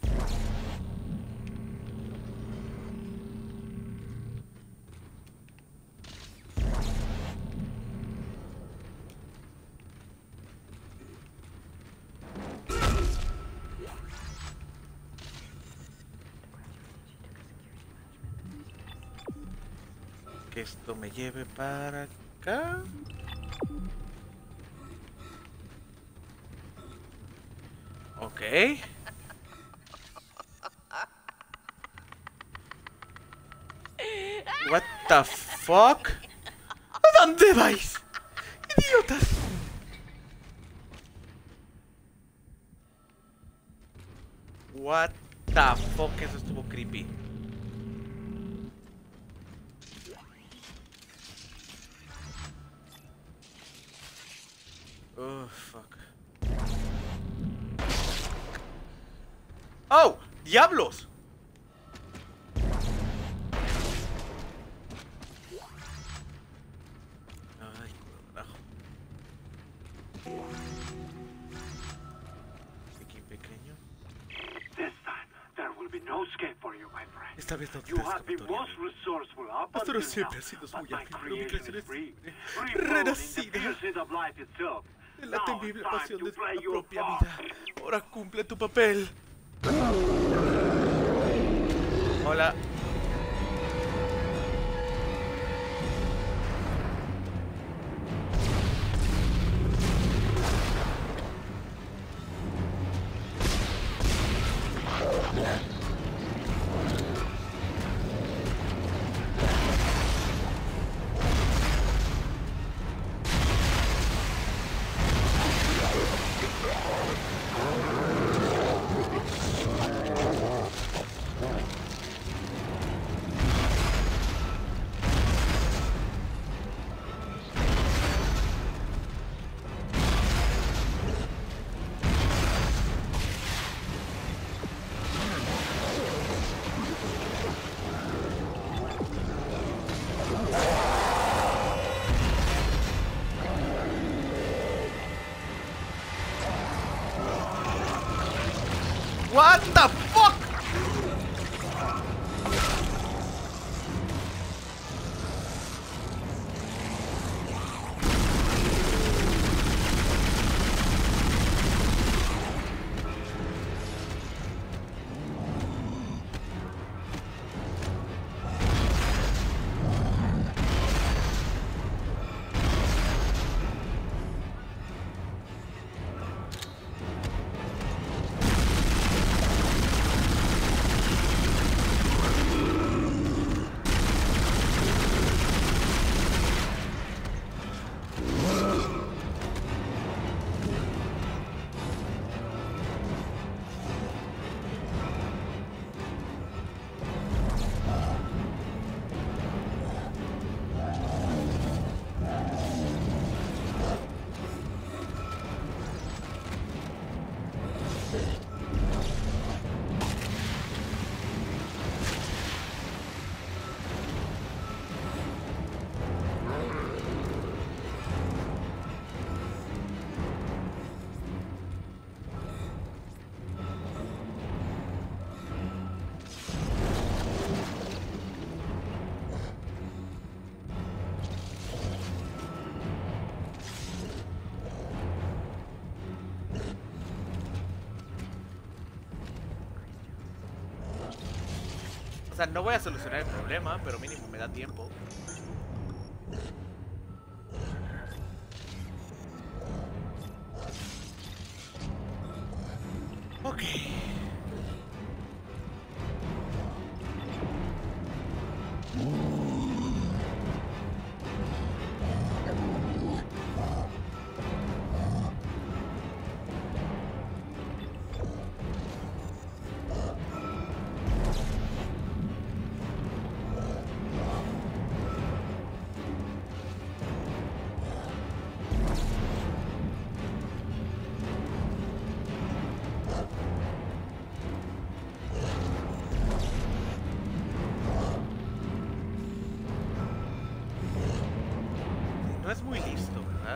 Que esto me lleve para acá. Ok. What the fuck? ¿A dónde vais? ¡Idiotas! What the fuck? Eso estuvo creepy. Oh, fuck. ¡Oh! ¡Diablos! Ay, carajo. Aquí pequeño. This time, there will be no escape for you, my friend. Esta vez no You tendrás have been escapatoria. most resourceful up Pastor until siempre now, ha sido but muy my hábil, pero mi creation creación is es free, libre, reborn in the renacida pursuit of life itself. en la Now temible it's time pasión to de play la your propia part. vida. Ahora cumple tu papel. Hola. O sea, no voy a solucionar el problema, pero mínimo me da tiempo. Ok. No es muy listo, ¿verdad?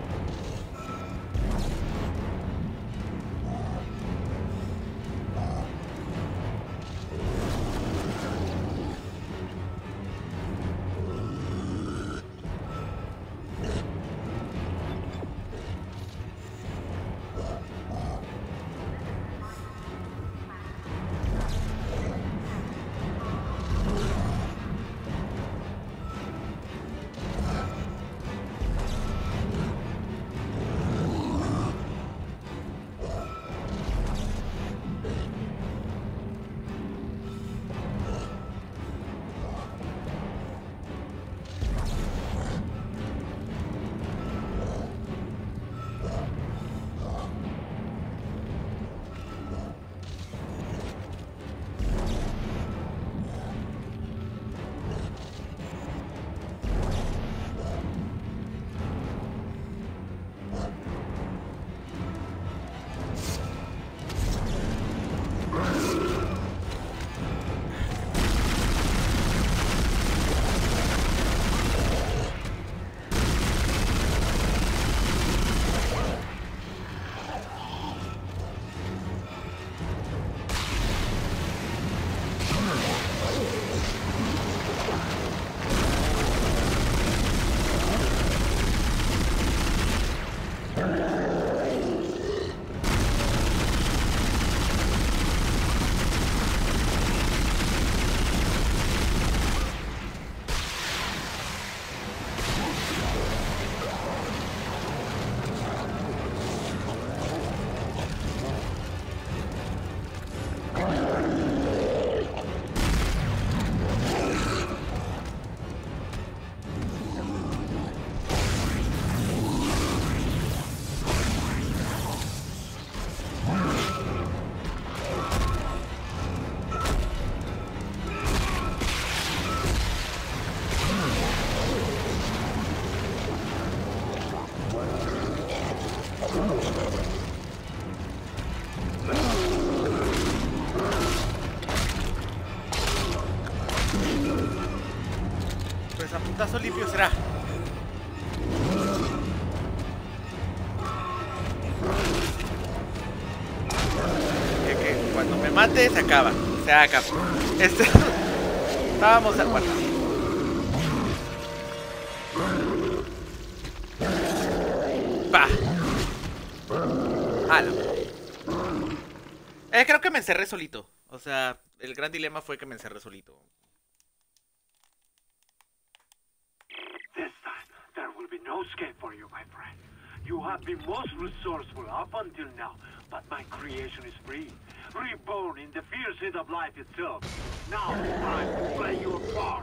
Pues a puntazo limpio será. Que, que cuando me mate se acaba. Se acaba. Este... Estábamos a... Bueno. Va. Ah, no. Eh, creo que me encerré solito. O sea, el gran dilema fue que me encerré solito. This time, there will be no escape for you, my friend. You have been most resourceful up until now, but my creation is free, reborn in the fierce heat of life itself. Now it's time to play your part.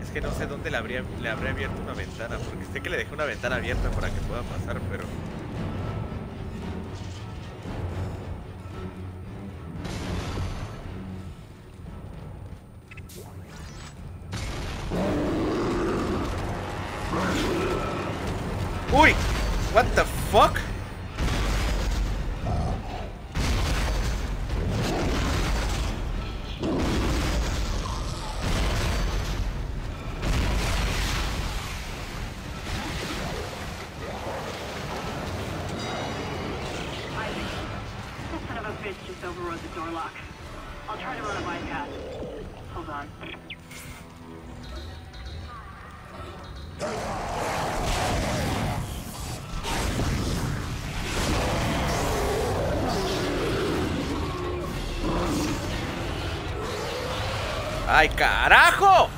Es que no sé dónde le habría, le habré abierto una ventana, porque sé que le dejé una ventana abierta para que pueda pasar, pero... ¡Uy! What the fuck? Just overrode the door lock. I'll try to run a bypass. Hold on. ¡Ay, carajo!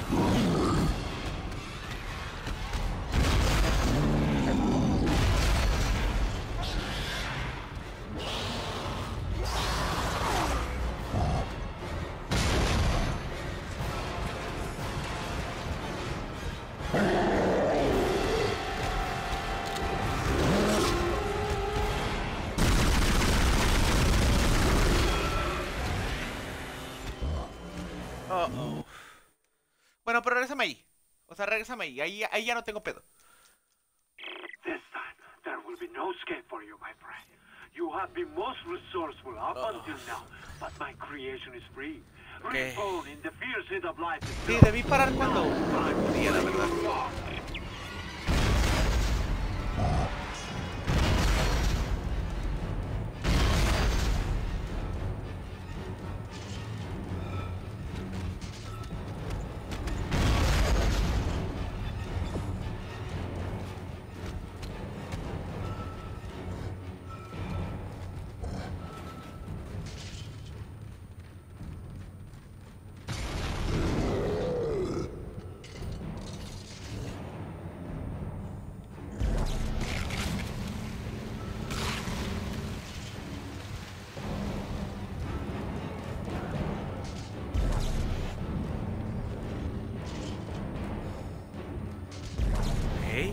Oh, oh. Bueno, pero regrésame ahí. O sea, regrésame ahí. Ahí, ahí ya no tengo pedo. This time, there will be no escape for you, my friend. You have been most resourceful up Oh. until now, but my creation is free. Okay. Reborn in the fierce heat of life Sí, itself. debí parar cuando, cuando me podía, la verdad. Ok.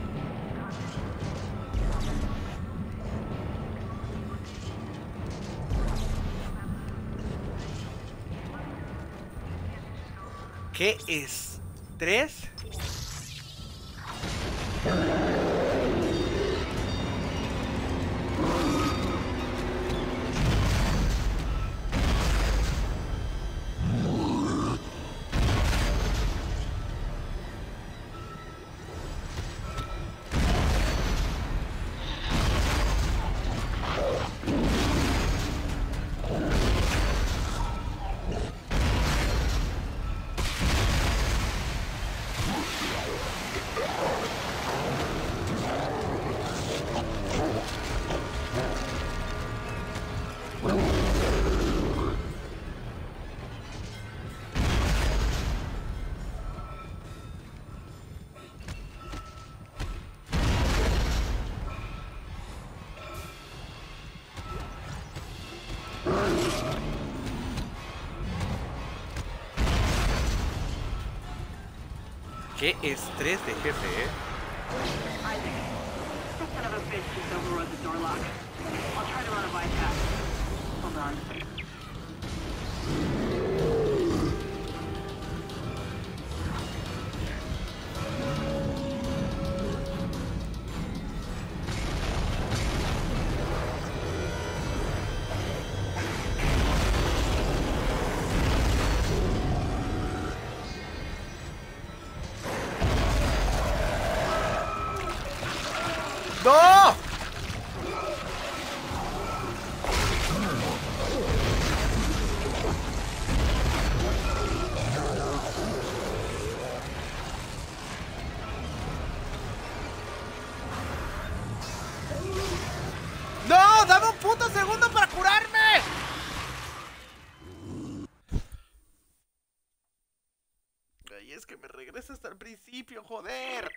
¿Qué es? ¿Tres? Qué estrés de jefe, eh. Isaac, this son of a bitch just overrode the door lock. I'll try to run a bypass. Hold on. ¡No! ¡No! ¡Dame un puto segundo para curarme! Ay, es que me regresa hasta el principio, joder.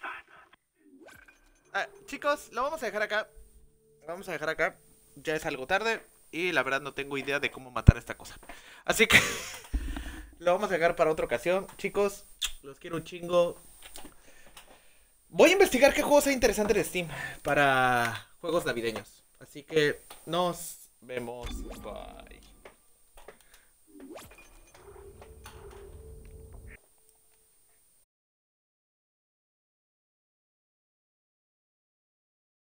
Ah, chicos, lo vamos a dejar acá. Lo vamos a dejar acá. Ya es algo tarde y la verdad no tengo idea de cómo matar a esta cosa. Así que lo vamos a dejar para otra ocasión. Chicos, Los quiero un chingo. Voy a investigar qué juegos hay interesantes en Steam para juegos navideños. Así que nos vemos. Bye.